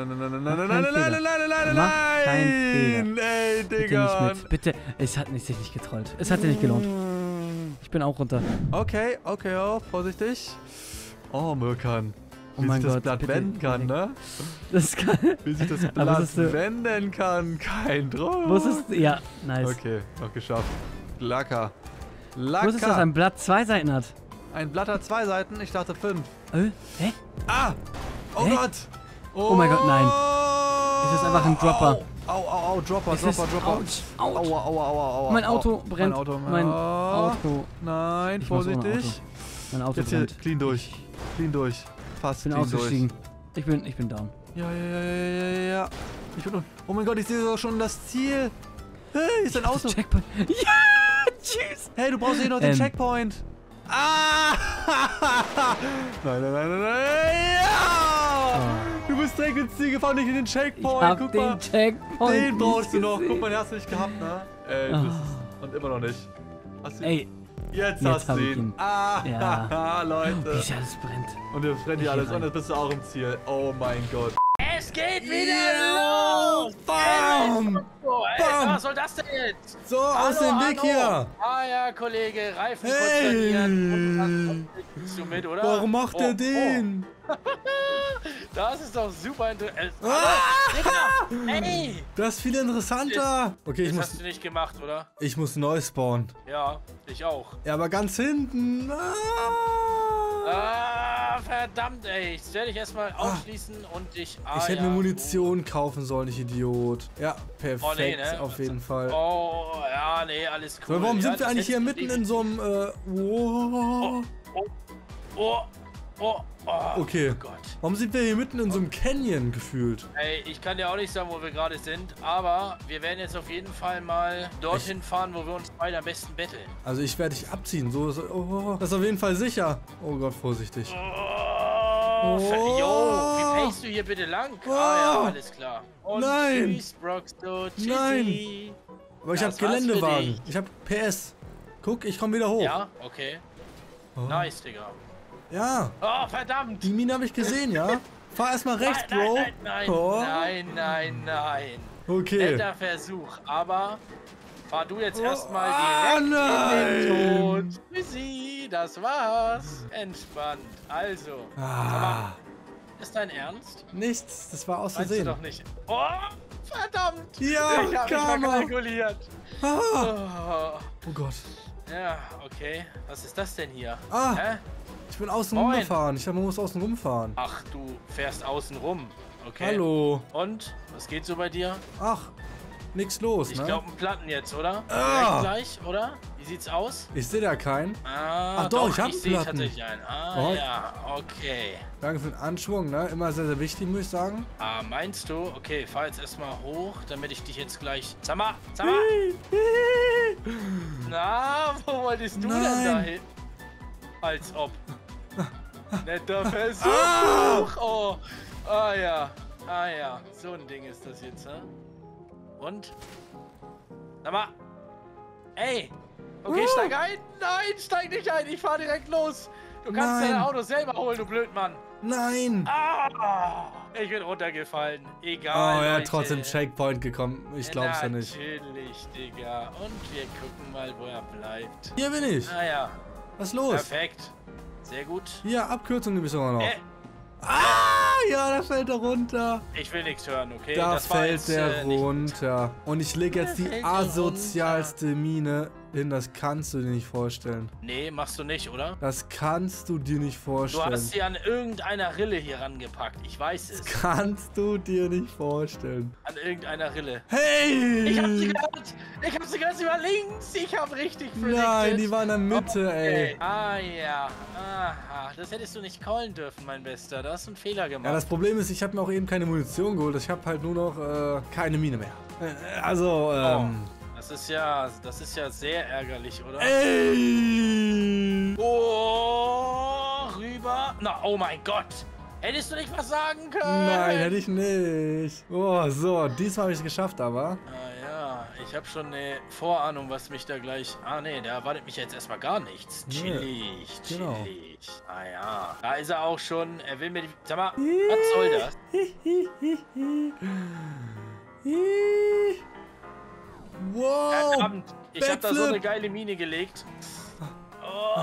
Nein. Ey, Bitte Digga. nicht mit. Bitte. Es hat sich nicht getrollt. Es hat sich nicht gelohnt. Ich bin auch runter. Okay, vorsichtig. Oh, Mirkan. Oh Wie mein sich das Gott, Blatt bitte. wenden kann, ne? Das kann. Wie sich das Aber Blatt das ist, wenden kann. Kein Druck. Wo ist es? Ja, nice. Okay, noch geschafft. Lacker. Lecker. ist das, ein Blatt 2 Seiten hat? Ein Blatt hat 2 Seiten, ich dachte 5. Hä? Ah! Oh Hä? Gott! Oh mein Gott, nein. Es ist einfach ein Dropper. Au, Dropper. Ouch. Aua. Mein Auto brennt. Mein Auto. Auto. Nein, Ich mach's ohne vorsichtig. Mein Auto Jetzt hier, brennt. clean durch. Fast Ich bin clean durch. ausgestiegen. Ich bin down. Ja. Oh mein Gott, ich sehe doch schon das Ziel. Hey, ist ein Auto. Checkpoint. Ja, tschüss. Hey, du brauchst hier noch den Checkpoint. Ah! Nein. Ja! Du bist direkt ins Ziel gefahren, nicht in den Checkpoint. Ich hab Guck den mal. Checkpoint. Den brauchst du noch. gesehen. Guck mal, den hast du nicht gehabt, ne? Ey, das ist... Und immer noch nicht. Hast du ihn? Ey, Jetzt jetzt hast du hab ich ihn. ihn. Ah, Ja. Leute. wie alles brennt. Und jetzt brennt hier alles und jetzt bist du auch im Ziel. Oh mein Gott. Es geht wieder los! Bam! Oh, ey, Bam! was soll das denn jetzt? So, aus dem Weg hier. Ah ja, Kollege, Reifen Hey! konsternieren. Bist du mit, oder? Warum macht Oh, er den? Das ist doch super interessant. Ah! Digga, ey! Das ist viel interessanter. Okay, Das hast du nicht gemacht, oder? ich muss neu spawnen. Ja, ich auch. Ja, aber ganz hinten. Ah, verdammt, ey. Ich werde dich erstmal ausschließen und dich... Ich hätte mir Munition kaufen sollen, ich Idiot. Ja, perfekt, Oh, nee, ne? auf jeden Fall. Oh, ja, nee, alles cool. So, warum ja, sind wir das eigentlich hier hättest mitten du in so einem, Okay. Oh Gott. Warum sind wir hier mitten in so einem Canyon gefühlt? Ey, ich kann dir auch nicht sagen, wo wir gerade sind, aber wir werden jetzt auf jeden Fall mal dorthin fahren, wo wir uns beide am besten betteln. Also ich werde dich abziehen, das ist auf jeden Fall sicher. Oh Gott, vorsichtig. Jo, wie pacest du hier bitte lang? Ah ja, alles klar. Und Nein. tschüss, Broxto, tschüssi. Nein. Aber ich habe Das war's für Geländewagen. dich. Ich habe PS. Guck, ich komme wieder hoch. Ja, okay. Nice, Digga. Ja, Oh, verdammt. die Mine habe ich gesehen, ja? Fahr erstmal rechts, Bro. Nein. Okay. Netter Versuch, aber fahr du jetzt erstmal Ah, direkt in den nein. Tod. Tschüssi, das war's. Entspannt. Also, Ah, ist dein Ernst? nichts, das war aus Meinst du Versehen. doch nicht. Oh, verdammt. Ja, ich hab mich Karma. verkalkuliert. Ah, Oh. oh Gott. Ja, okay. Was ist das denn hier? Ah. Hä? Ich bin außen Moin. rumgefahren. Ich dachte, man muss außen rumfahren. Ach, du fährst außen rum. Okay. Hallo. Und? Was geht so bei dir? Ach, nix los, Ich ne? glaube, ein Platten jetzt, oder? Ah. Direkt gleich, oder? Wie sieht's aus? Ich sehe da keinen. Ah, Ach doch, ich hab sehe Platten. tatsächlich einen. Ah, Oh. ja, okay. Danke für den Anschwung, ne? Immer sehr, sehr wichtig, muss ich sagen. Ah, meinst du? Okay, fahr jetzt erstmal hoch, damit ich dich jetzt gleich... Sag mal! Na, wo wolltest du denn da hin? Als ob. Netter Versuch! Oh, ah ja. So ein Ding ist das jetzt, ne? Und? Sag mal! Ey! Okay, steig ein! Nein, steig nicht ein! Ich fahr direkt los! Du kannst Nein. dein Auto selber holen, du Blödmann! Nein! Ah! Ich bin runtergefallen. Oh, Egal, er Leute. hat trotzdem Checkpoint gekommen. Ich glaub's ja nicht. Natürlich, Digga. Und wir gucken mal, wo er bleibt. Hier bin ich. Naja, Was ist los? perfekt. Sehr gut. Hier, Abkürzung gibt es sogar noch. Äh, Ja, da fällt er runter. ich will nichts hören, okay? Da Das war fällt jetzt, der nicht- runter. Und ich lege jetzt Der die fällt asozialste Mine hin. Das kannst du dir nicht vorstellen. Nee, machst du nicht, oder? Das kannst du dir nicht Du vorstellen. hast sie an irgendeiner Rille hier rangepackt. Ich weiß es. Kannst du dir nicht vorstellen. An irgendeiner Rille. Hey! Ich hab sie gehört! Ich hab sie gehört, sie war links! Ich hab richtig predicted. Nein, die war in der Mitte, ey. Okay. Ah ja. Aha. Das hättest du nicht callen dürfen, mein Bester. Da hast du einen Fehler gemacht. Ja, das Problem ist, ich habe mir auch eben keine Munition geholt. Ich habe halt nur noch keine Mine mehr. Also, Das ist ja sehr ärgerlich, oder? Ey! Oh, rüber. Na, oh mein Gott. Hättest du nicht was sagen können? Nein, hätte ich nicht. Oh, so, diesmal habe ich es geschafft, aber. Ah ja, ich habe schon eine Vorahnung, was mich da gleich... Ah nee, da erwartet mich jetzt erstmal gar nichts. Chillig, genau. chillig. Ah ja, da ist er auch schon. Er will mir die... Sag mal, was soll das? Wow! Verdammt, ich hab da so Backflip. eine geile Mine gelegt. Oh.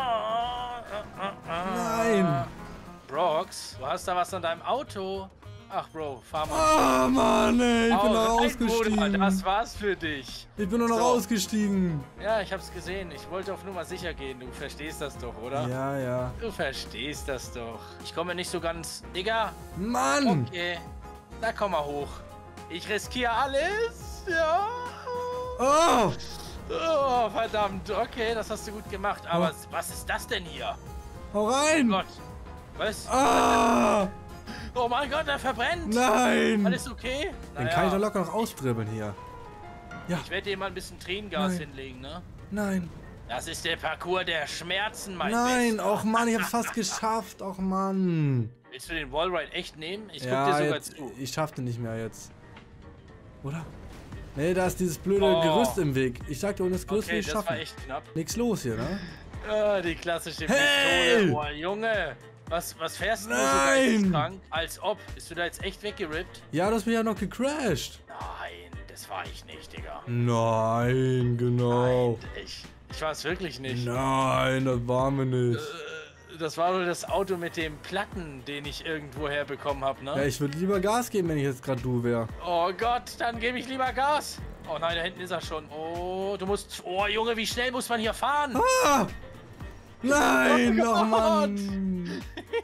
Nein! Brox, du hast da was an deinem Auto. Ach, Bro, fahr mal. Oh, Mann, ey. Ich bin noch rein, ausgestiegen. Bruder, das war's für dich. Ich bin nur noch So. ausgestiegen. Ja, ich hab's gesehen. Ich wollte auf Nummer sicher gehen. Du verstehst das doch, oder? Ja, ja. Du verstehst das doch. Ich komme nicht so ganz... Digga, Mann. okay. Na, komm mal hoch. Ich riskiere alles. Ja. Oh. Oh, verdammt. Okay, das hast du gut gemacht. Aber was ist das denn hier? Hau Oh rein. Gott. Was? Ah. Oh mein Gott, er verbrennt. Nein. Alles okay? Den kann ich doch locker noch ausdribbeln hier. Ich werde dir mal ein bisschen Tränengas Nein. hinlegen, ne? Nein. Das ist der Parcours der Schmerzen, mein Nein. Bester. Och, Mann, ich hab's fast geschafft. Och, Mann. Willst du den Wallride echt nehmen? Ich guck Ja, dir sogar jetzt, zu. ich schaffte nicht mehr jetzt. Oder? Nee, da ist dieses blöde Oh. Gerüst im Weg. Ich sagte, ohne das Gerüst will Okay, ich das war schaffen. echt knapp. Nichts los hier, ne? Ah, die klassische Hey! Pistole. Boah, Junge. Was fährst du so Nein! geisteskrank? Als ob. Bist du da jetzt echt weggerippt? Ja, du hast mich ja noch gecrashed. Nein, das war ich nicht, Digga. Nein, genau. Nein, ich war es wirklich nicht. Nein, das waren wir nicht. Das war wohl das Auto mit dem Platten, den ich irgendwo herbekommen habe, ne? Ja, ich würde lieber Gas geben, wenn ich jetzt gerade du wäre. Oh Gott, dann gebe ich lieber Gas. Oh nein, da hinten ist er schon. Oh, du musst... Oh, Junge, wie schnell muss man hier fahren? Ah! Nein, Oh oh Gott. Mann.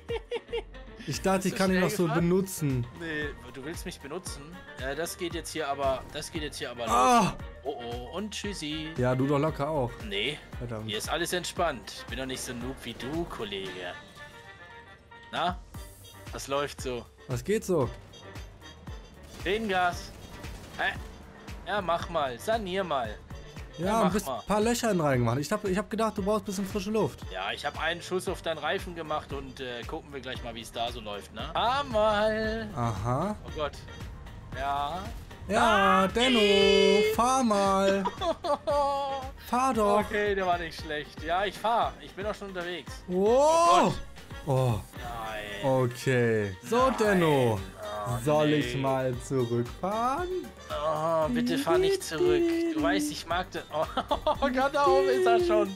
Ich dachte, ich du kann ihn schnell noch so gefahren? benutzen. Nee, du willst mich benutzen? Ja, das geht jetzt hier aber los. Ah! Oh, oh, und tschüssi. Ja, du doch locker auch. Nee, Verdammt. hier ist alles entspannt. Ich bin doch nicht so noob wie du, Kollege. Na? Was läuft so? Was geht so? Tränengas. Ja, mach mal. Sanier mal. Ja, mach ein mal. paar Löcher reingemacht. Ich hab gedacht, du brauchst ein bisschen frische Luft. Ja, ich habe einen Schuss auf deinen Reifen gemacht und gucken wir gleich mal, wie es da so läuft, ne? Mal. Aha. Oh Gott. Ja. Ja, Denno, fahr mal. Fahr doch. Okay, der war nicht schlecht. Ja, ich fahr. Ich bin auch schon unterwegs. Oh. Oh, Nein. okay. So, Denno. Oh, Soll nee. ich mal zurückfahren? Oh, bitte fahr nicht zurück. Du weißt, ich mag das. Oh, Gott, da oben ist er schon.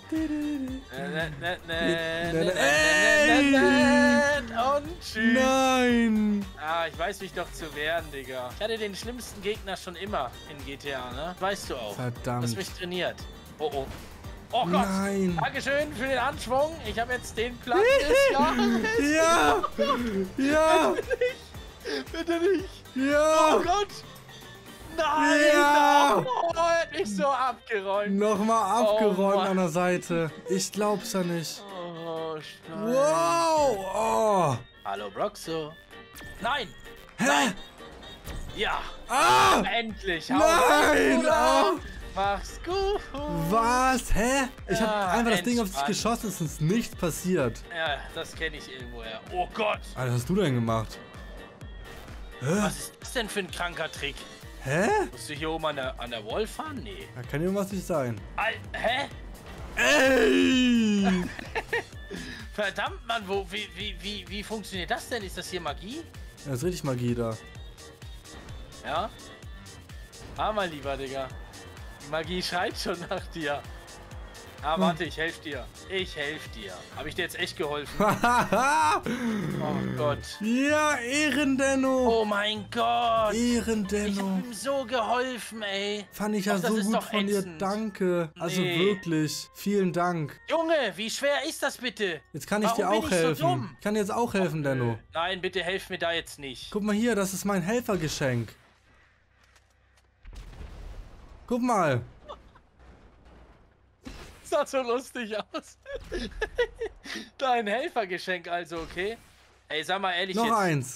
Und tschüss. Nein. Ah, ich weiß mich doch zu wehren, Digga. Ich hatte den schlimmsten Gegner schon immer in GTA, ne? Weißt du auch. Verdammt. Du hast mich trainiert. Oh, oh. Oh Gott. Nein. Dankeschön für den Anschwung. Ich habe jetzt den Platz des Jahres. Ja. Ja. Bitte nicht. Ja. Oh Gott. Nein. Ja. Oh, er hat mich so abgeräumt. Nochmal abgeräumt Mann. an der Seite. Ich glaub's ja nicht. Oh, Stein. Wow. Oh. Hallo, Broxo. Nein. Hä? Nein. Ja. Ah. Endlich. Hau Nein. Bruder. Ah. Mach's gut. Was? Hä? Ich Ja, hab einfach das Ding auf dich entspannt. geschossen, es ist nichts passiert. Ja, das kenne ich irgendwoher. Oh Gott. Alter, was hast du denn gemacht? Was ist das denn für ein kranker Trick? Hä? Musst du hier oben an der Wall fahren? Nee. Da kann irgendwas nicht sein. Hä? Ey! Verdammt, Mann, wie funktioniert das denn? Ist das hier Magie? Das ist richtig Magie da. Ja? Mein Lieber, Digga. Die Magie schreit schon nach dir. Ah, warte, ich helfe dir. Ich helfe dir. Habe ich dir jetzt echt geholfen? Oh Gott. Ja, Ehrendenno! Oh mein Gott. Ich Ehrendenno! hab ihm so geholfen, ey. Fand ich ja Ach, das so ist gut doch von dir. ätzend. Danke. Also Nee. wirklich. Vielen Dank. Junge, wie schwer ist das bitte? Jetzt kann ich dir Warum auch bin ich so helfen. dumm? Ich kann dir jetzt auch helfen, Denno. Nein, bitte helf mir da jetzt nicht. Guck mal hier, das ist mein Helfergeschenk. Guck mal. Sah so lustig aus. Dein Helfergeschenk also, okay? Ey, sag mal ehrlich Noch jetzt. eins.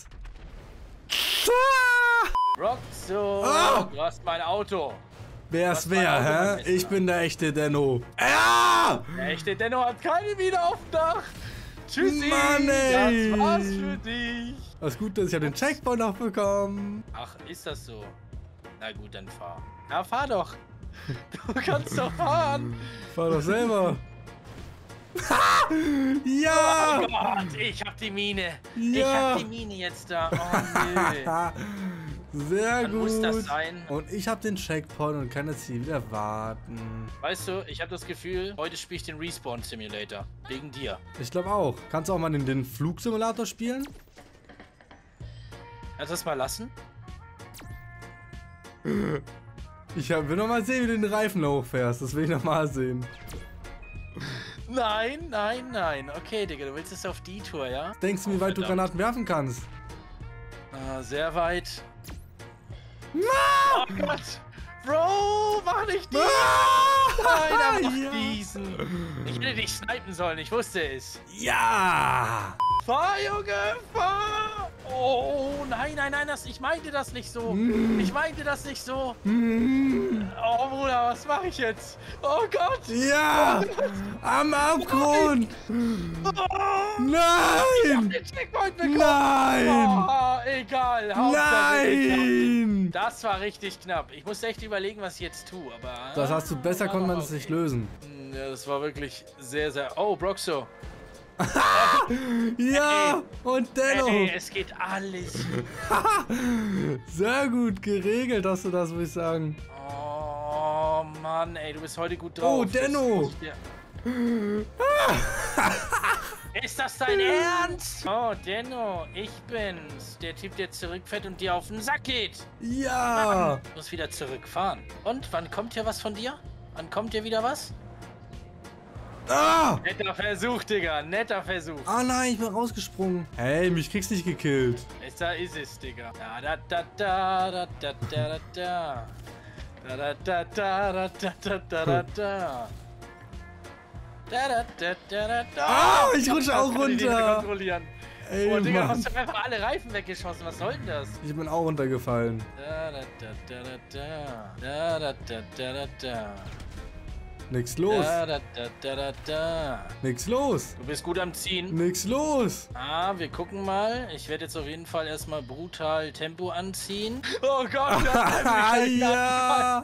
Ah! Roxo, Ah! du hast mein Auto. Wer's Was war wer, Auto, hä? mein Ich bin der echte Denno. Ja! Der echte Denno hat keine wieder auf dem Dach. Tschüssi. Mann, ey. Das war's für dich. Was gut, dass ich den Checkpoint noch bekommen. Ach, ist das so? Na gut, dann fahr. Ja, fahr doch. Du kannst doch fahren. Fahr doch selber. Ja! Oh Gott, ich hab die Mine. Ich Ja. hab die Mine jetzt da. Oh nö. Sehr Dann gut. muss das sein. Und ich habe den Checkpoint und kann jetzt hier wieder warten. Weißt du, ich habe das Gefühl, heute spiele ich den Respawn Simulator. Wegen dir. Ich glaube auch. Kannst du auch mal den Flugsimulator spielen? Kannst du das mal lassen? Ich will noch mal sehen, wie du den Reifen hochfährst. Das will ich noch mal sehen. Nein, nein, nein. Okay, Digga, du willst es auf die Tour, ja? Denkst du, wie weit du Granaten werfen kannst? Sehr weit. Oh Gott! Bro, mach nicht diesen! Nein, mach diesen! Ich hätte dich snipen sollen, ich wusste es. Ja! Fahr, Junge, fahr! Oh, nein, nein, nein, ich meinte das nicht so. Ich meinte das nicht so. Oh, Bruder, was mache ich jetzt? Oh Gott! Ja! Am Abgrund! Nein! Den Checkpoint bekommen! Nein! Oh, egal. Hauptsache, Nein! das war richtig knapp. Ich musste echt überlegen, was ich jetzt tue, aber... Das hast du besser, konnte man es nicht lösen. Ja, das war wirklich sehr, sehr... Oh, Broxo. Ja! Und dennoch! Ey, es geht alles. Sehr gut geregelt hast du das, würde ich sagen. Oh, Mann, ey, du bist heute gut drauf. Oh, Denno! Ist das dein Ernst? Oh, Denno, ich bin's. Der Typ, der zurückfährt und dir auf den Sack geht. Ja! Ich muss wieder zurückfahren. Und, wann kommt hier was von dir? Wann kommt hier wieder was? Ah! Netter Versuch, Digga. Netter Versuch. Ah nein, ich bin rausgesprungen. Hey, mich kriegst nicht gekillt. Da ist es, Digga. Da da da da da da da da da da da da da da da. Ah, ich rutsche auch runter. Kontrollieren. Ey, Oh, Digga, du Mann. hast doch einfach alle Reifen weggeschossen. Was soll denn das? Ich bin auch runtergefallen. Da da da da da da da da da da. Nix los. Da da da da da da. Nix los. Du bist gut am Ziehen. Nix los. Ah, wir gucken mal. Ich werde jetzt auf jeden Fall erstmal brutal Tempo anziehen. Oh Gott, Ja.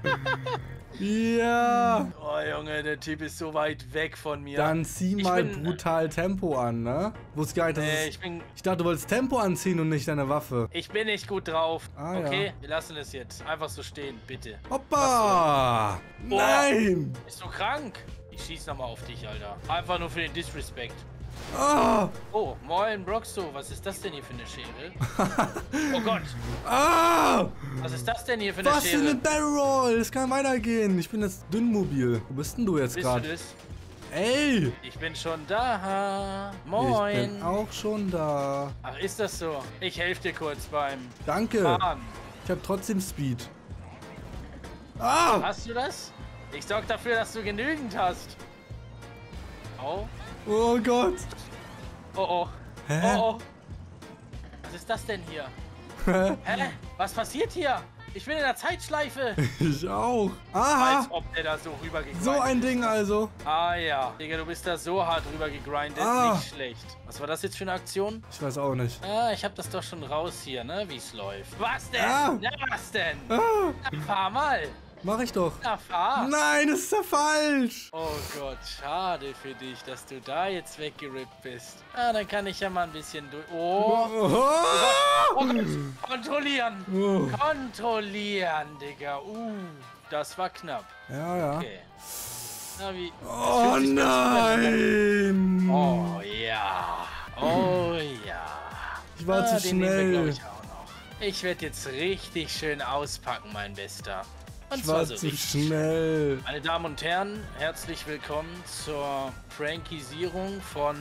Ja. Oh Junge, der Typ ist so weit weg von mir. Dann zieh Ich mal bin- brutal Tempo an, ne? Wusste gar nicht, dass Nee, es... ich dachte, du wolltest Tempo anziehen und nicht deine Waffe. bin nicht gut drauf. Ah, Okay, ja. wir lassen es jetzt. Einfach so stehen, bitte. Hoppa! Oh. Nein! Bist du krank? Ich schieß nochmal auf dich, Alter. Einfach nur für den Disrespect. Ah! Oh, moin, Broxo. Was ist das denn hier für eine Schere? Oh Gott, Ah! was ist das denn hier für eine Was für eine Schere? Barrel Roll? Es kann weitergehen. Ich bin das Dünnmobil. Wo bist denn du jetzt Bist du gerade? das? Ey! Ich bin schon da. Ich Moin. bin auch schon da. Ach, ist das so? Ich helfe dir kurz beim Danke. Fahren. Ich habe trotzdem Speed. Ah! Hast du das? Ich sorge dafür, dass du genügend hast. Oh, Oh Gott. oh, oh. Hä? Oh, oh. Was ist das denn hier? Hä? Was passiert hier? Ich bin in der Zeitschleife. Ich auch. Als Aha. ob der da so rübergegrindet So ein Ding also. Ah ja. Digga, du bist da so hart rübergegrindet. Ah. Nicht schlecht. Was war das jetzt für eine Aktion? Ich weiß auch nicht. Ah, ich hab das doch schon raus hier, ne? Wie es läuft. Was denn? Ah. Na, was denn? Ah, Na, fahr mal. mach ich doch. Na, fahr. Nein, das ist ja falsch. Oh Gott, schade für dich, dass du da jetzt weggerippt bist. Ah, dann kann ich ja mal ein bisschen durch... Oh, Oh. oh Gott, kontrollieren. Oh. Kontrollieren, Digga. Das war knapp. Ja, ja. Okay. Na, wie... Oh das fühlt sich ganz gut an. nein. Oh ja. Oh ja. Ich war zu den nehmen wir, glaub schnell. ich, auch noch. Ich werde jetzt richtig schön auspacken, mein Bester. Und Ich zwar war so zu richtig. schnell. Meine Damen und Herren, herzlich willkommen zur Prankisierung von...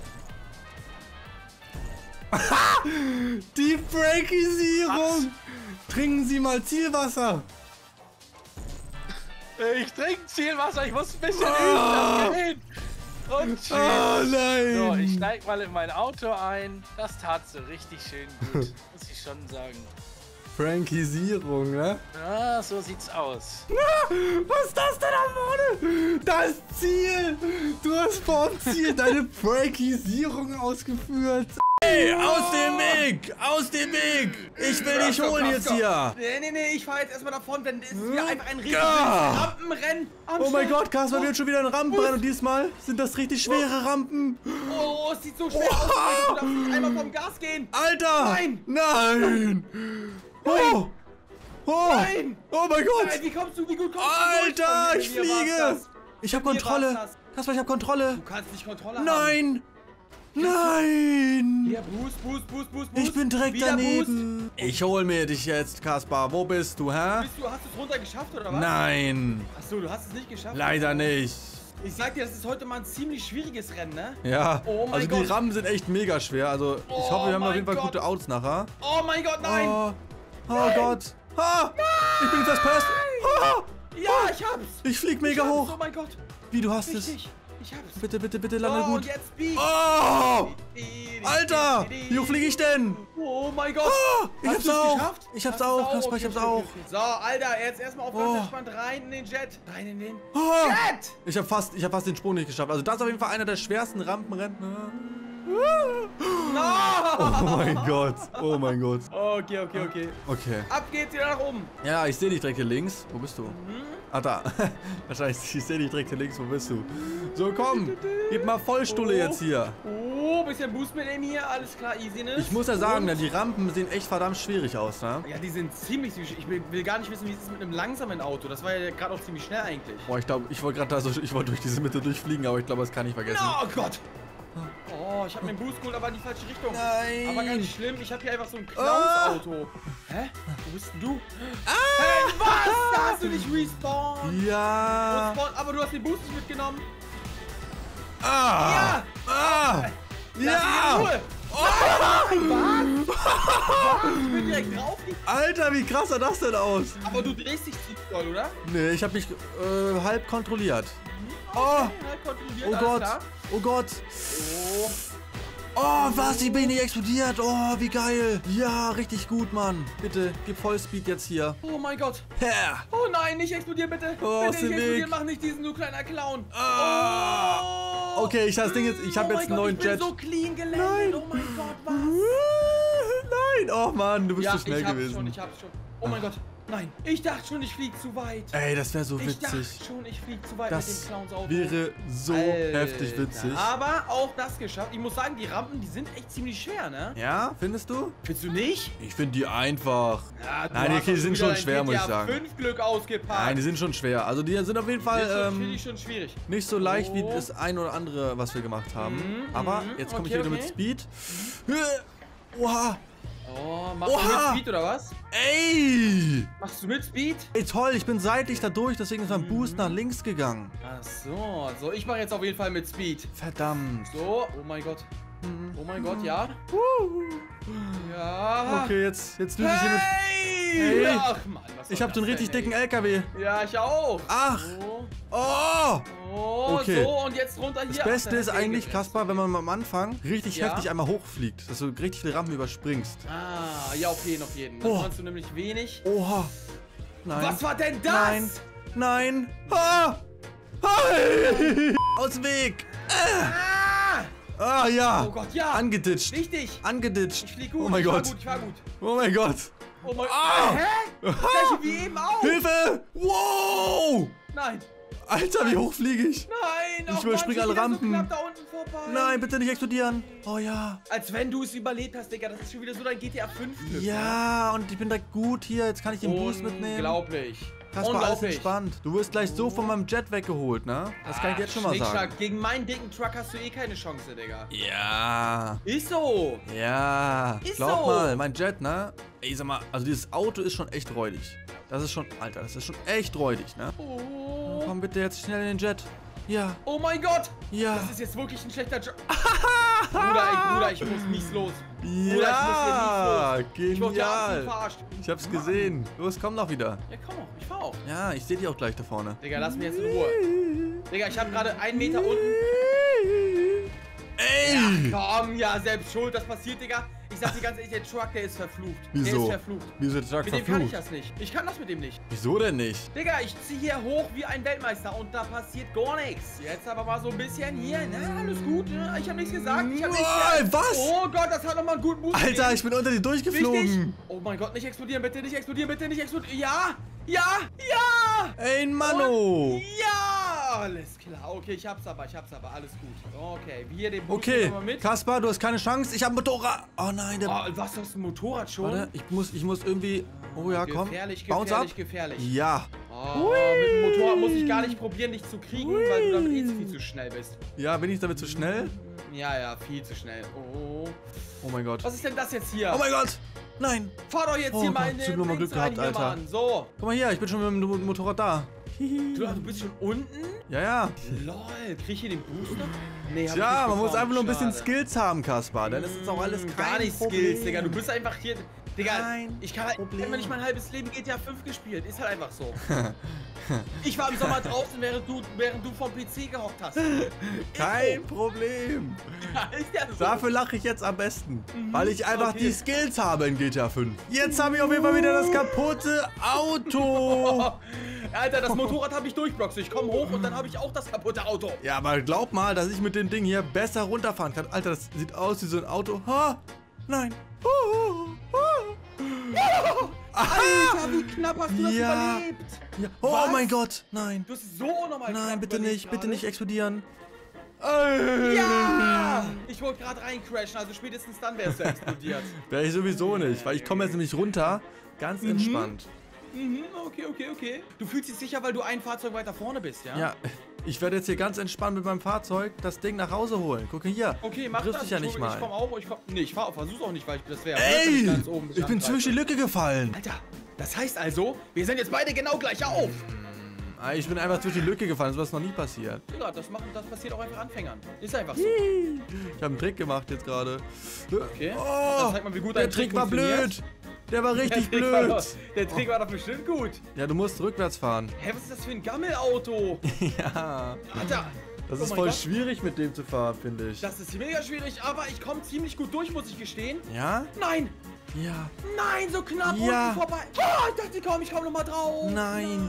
Die Breakisierung. Trinken Sie mal Zielwasser. Ich trinke Zielwasser, ich muss ein bisschen Ah. üben, das geht. Und tschüss. Oh nein. So, ich steig mal in mein Auto ein. Das tat so richtig schön gut, muss ich schon sagen. Prankisierung, ne? Ja, so sieht's aus. Was ist das denn da vorne? Das Ziel! Du hast vor dem Ziel deine Prankisierung ausgeführt. Hey, aus dem Weg! Aus dem Weg! Ich will dich holen jetzt hier! Nee, ich fahr jetzt erstmal davon, denn es ist wieder einfach ein riesiges Ja. Rampenrennen. am Oh mein Start. Gott, Kasper wird schon wieder in Rampen rennen und diesmal sind das richtig schwere Rampen. Oh, es sieht so schwer aus. Du darfst nicht einmal vom Gas gehen. Alter! Nein. Nein! Oh! Oh! Nein. Oh mein Gott! Nein, wie gut kommst du durch? Alter, ich Mir war's fliege! das. Ich hab Mir war's Kontrolle! das. Kasper, ich hab Kontrolle! Du kannst nicht Kontrolle haben. Nein! Nein! Hier, Boost. Ich bin direkt Wieder daneben. Ich hol mir dich jetzt, Kaspar. Wo bist du, hä? Hast du es runter geschafft, oder was? Nein, Achso, du hast es nicht geschafft. leider nicht. Ich sag dir, das ist heute mal ein ziemlich schwieriges Rennen, ne? Ja, Oh mein also die Gott. Rampen sind echt mega schwer. Also ich Oh hoffe, wir haben auf mein jeden Fall Gott. gute Outs nachher. Oh mein Gott, nein! Oh Gott. Ah, ich bin fast fest. Ah, Ja, ich hab's! ich flieg mega Ich hab's, hoch. Oh mein Gott. Wie, du hast es? Richtig. Ich hab's. Bitte, bitte, bitte, lande Oh, und gut. jetzt Speed. Oh, Alter, wie hoch fliege ich denn? Oh mein Gott. Oh, ich Hast hab's du's auch. geschafft? Ich hab's Hast du's auch, Kaspar, ich hab's auch. Okay. So, Alter, jetzt erstmal auf ganz Oh. entspannt rein in den Jet. Rein in den Oh, Jet. ich hab fast den Sprung nicht geschafft. Also das ist auf jeden Fall einer der schwersten Rampenrennen. No. Oh mein Gott, oh mein Gott. Okay. Okay. Ab geht's wieder nach oben. Ja, ich sehe dich direkt hier links. Wo bist du? Ah, da. Wahrscheinlich, ich sehe dich direkt hier links. Wo bist du? So, komm. Gib mal Vollstulle jetzt hier. Oh, bisschen Boost mit dem hier. Alles klar, easy, ne? Ich muss ja sagen, Und- ne, die Rampen sehen echt verdammt schwierig aus, ne? Ja, die sind ziemlich süß. Ich will gar nicht wissen, wie es ist mit einem langsamen Auto. Das war ja gerade auch ziemlich schnell eigentlich. Boah, ich glaube, ich wollte gerade ich wollte durch diese Mitte durchfliegen, aber ich glaube, das kann ich vergessen. Oh Gott! Oh, ich habe mir einen Boost geholt, aber in die falsche Richtung. Nein. Aber gar nicht schlimm, ich habe hier einfach so ein Clowns-Auto. Hä? Wo bist denn du? Hey, was? Da hast du nicht respawned. Ja. Respawn, aber du hast den Boost nicht mitgenommen. Ah. Ja! Ah. Lass mich in Ja. Ruhe. Nein, was? Ich bin direkt drauf. Alter, wie krass sah das denn aus? Aber du drehst dich zu doll, oder? Nee, ich habe mich halb kontrolliert. Oh. Halt kontrolliert, Oh alles Gott. klar. Oh Gott. Oh. Oh, was? Ich bin nicht explodiert. Oh, wie geil. Ja, richtig gut, Mann. Bitte, gib Vollspeed jetzt hier. Oh mein Gott. Ja. Oh nein, nicht explodieren bitte. Oh, aus Bitte dem nicht explodieren, Weg. mach nicht diesen, du kleiner Clown. Ah. Oh. Okay, ich habe Oh jetzt einen mein Gott, neuen ich bin Jet. so clean gelandet. Nein. Oh mein Gott, was? Nein, oh Mann, du bist Ja, so schnell ich hab's gewesen. schon, ich hab's schon. Oh mein Gott, nein. Ich dachte schon, ich flieg zu weit. Ey, das wäre so Ich dachte witzig. schon, ich flieg zu weit Das mit dem Clowns-Auto. wäre so Alter. heftig witzig. Aber auch das geschafft. Ich muss sagen, die Rampen, die sind echt ziemlich schwer, ne? Ja, findest du? Findest du nicht? Ich finde die einfach. Ja, du Nein, hast okay, die doch sind wieder schon dein schwer, muss ich GTA sagen. 5 Glück ausgepackt. Nein, die sind schon schwer. Also die sind auf jeden Fall Finde ich schon schwierig. nicht so leicht wie Oh. das ein oder andere, was wir gemacht haben. Aber jetzt komme ich okay, wieder mit okay. Speed. Oha! Oh, machst du mit Oha. Speed oder was? Ey! Machst du mit Speed? Ey, toll, ich bin seitlich da durch, deswegen ist mein Boost nach links gegangen. Ach so, so ich mache jetzt auf jeden Fall mit Speed. Verdammt. So, oh mein Gott. Oh mein Gott, ja. Ja. Okay, jetzt löse ich hier mit. Hey! Hey. Ach Mann, was soll Ich habe das den richtig denn, dicken ey? LKW. Ja, ich auch. Ach! So, Oh! Okay. so und jetzt runter hier. Das Beste Ach, ist der eigentlich, Gegenriss. Kaspar, wenn man am Anfang richtig Ja. heftig einmal hochfliegt, dass du richtig viele Rampen überspringst. Ah, ja, auf jeden. Dann Oh. kannst du nämlich wenig. Oha! Nein. Was war denn das? Nein! Nein! Ah! Hey! Aus dem Weg! Ah! Ah, ja! Oh Gott, ja. Angeditscht! Richtig. Angeditscht! Ich flieg gut. Oh mein ich war Gott! gut, ich war gut. Oh mein Gott! Oh mein Ah! Hä? Gleiche wie eben auch. Hilfe! Wow! Nein. Alter, wie hoch fliege ich? Nein. Ich oh überspringe Mann, alle schon wieder Rampen. So knapp da unten vorbei. Nein, bitte nicht explodieren! Oh ja! Als wenn du es überlebt hast, Digga. Das ist schon wieder so dein GTA 5 Glück. Ja, und ich bin direkt gut hier. Jetzt kann ich den Boost mitnehmen. Unglaublich. Kaspar, alles Unglaublich. entspannt. Du wirst gleich so von meinem Jet weggeholt, ne? Das kann ich dir jetzt schon mal sagen. Schnickschnack. Gegen meinen dicken Truck hast du eh keine Chance, Digga. Ja. Ist so. Ja. Ist Glaub so. mal, mein Jet, ne? Ey, sag mal, also dieses Auto ist schon echt räudig. Das ist schon, Alter, das ist schon echt räudig, ne? Oh. Komm bitte jetzt schnell in den Jet. Ja. Oh mein Gott. Ja. Das ist jetzt wirklich ein schlechter Job. Bruder, ich muss mies los. Ja, Ich wurde ja absolut genial. verarscht. Ich hab's gesehen. Los, komm noch wieder. Ja, komm auch. Ich fahr auch. Ja, ich sehe dich auch gleich da vorne. Digga, lass mich jetzt in Ruhe. Digga, ich habe gerade 1 Meter unten. Ey! Komm, ja, selbst schuld. Das passiert, Digga. Ich sag dir ganz ehrlich, der Truck, der ist verflucht. Der Wieso? ist verflucht. Wieso ist der Truck Mit dem kann ich verflucht? das nicht. Ich kann das mit dem nicht. Wieso denn nicht? Digga, ich zieh hier hoch wie ein Weltmeister und da passiert gar nichts. Jetzt aber mal so ein bisschen hier. Na, alles gut. Ne? Ich hab nichts gesagt. Ich hab nichts Ey, was? Oh Gott, das hat nochmal einen guten Move. Alter, ich bin unter dir Wichtig. durchgeflogen. Oh mein Gott, nicht explodieren, bitte nicht explodieren, bitte nicht explodieren. Ja! Ja! Ja! Ey, Mano. Ja! Alles klar. Okay, ich hab's aber. Alles gut. Okay, wir den Boost Okay, nehmen wir mal mit. Kaspar, du hast keine Chance. Ich habe Motorrad. Oh nein, der... Oh, was, du hast ein Motorrad schon? Warte, ich muss irgendwie... Oh ja, komm. Gefährlich, Bounce gefährlich, up. gefährlich. Ja. Oh, mit dem Motorrad muss ich gar nicht probieren, dich zu kriegen, weil du damit eh viel zu schnell bist. Ja, bin ich damit zu schnell? Ja, viel zu schnell. Oh. Oh mein Gott. Was ist denn das jetzt hier? Oh mein Gott. Nein. Fahr doch jetzt Oh hier Gott, mal in zum den Glück mal Dings Glück rein, gehabt, hier, Alter. Mann. So. Guck mal hier, ich bin schon mit dem Motorrad da. Du bist schon unten? Ja, ja. Lol, krieg ich hier den Booster? Nee, hab ich Tja, nicht man muss bekommen. einfach nur ein bisschen Schade. Skills haben, Kaspar. Dann ist es auch alles kein Gar nicht Problem. Skills, Digga. Du bist einfach hier. Digga, Kein ich kann halt Problem. immer nicht mein halbes Leben GTA 5 gespielt. Ist halt einfach so. Ich war im Sommer draußen, während du vom PC gehockt hast. Kein Problem. Ist ja so. Dafür lache ich jetzt am besten. Weil ich einfach die Skills habe in GTA 5. Jetzt habe ich auf jeden Fall wieder das kaputte Auto. Alter, das Motorrad habe ich durchblockst. Ich komme hoch und dann habe ich auch das kaputte Auto. Ja, aber glaub mal, dass ich mit dem Ding hier besser runterfahren kann. Alter, das sieht aus wie so ein Auto. Ha! Nein. Alter, wie knapp hast du das Ja. überlebt? Ja. Oh Was? mein Gott. Nein. Du hast so unnormal Nein, knapp bitte überlebt nicht. Bitte gerade. nicht explodieren. Ja! Ich wollte gerade reincrashen, also spätestens dann wärst du explodiert. Wäre ich sowieso nicht, weil ich komme jetzt nämlich runter. Ganz entspannt. Okay. Du fühlst dich sicher, weil du ein Fahrzeug weiter vorne bist, ja? Ja, ich werde jetzt hier ganz entspannt mit meinem Fahrzeug das Ding nach Hause holen. Guck hier. Okay, mach Triffst das. dich ja nicht mal. Ich komm auch, nee, ich versuch's auch nicht, weil das wäre Ey, ganz oben. ich bin zwischen die Lücke gefallen. Alter, das heißt also, wir sind jetzt beide genau gleich auf. Ich bin einfach durch die Lücke gefallen, so was noch nie passiert. Digga, das passiert auch einfach Anfängern. Ist einfach so. Ich habe einen Trick gemacht jetzt gerade. Okay. Oh, Dann zeig mal, wie gut der dein Trick war funktioniert. blöd. Der war richtig Der Trick war blöd. doch- Der Trick war doch bestimmt gut. Ja, du musst rückwärts fahren. Hä, was ist das für ein Gammelauto? Ja. Alter. Das Oh ist mein voll Gott. schwierig mit dem zu fahren, finde ich. Das ist mega schwierig, aber ich komme ziemlich gut durch, muss ich gestehen. Ja? Nein! Ja. Nein, so knapp Ja. unten vorbei. Oh, ich dachte, komm, ich komme nochmal drauf. Nein.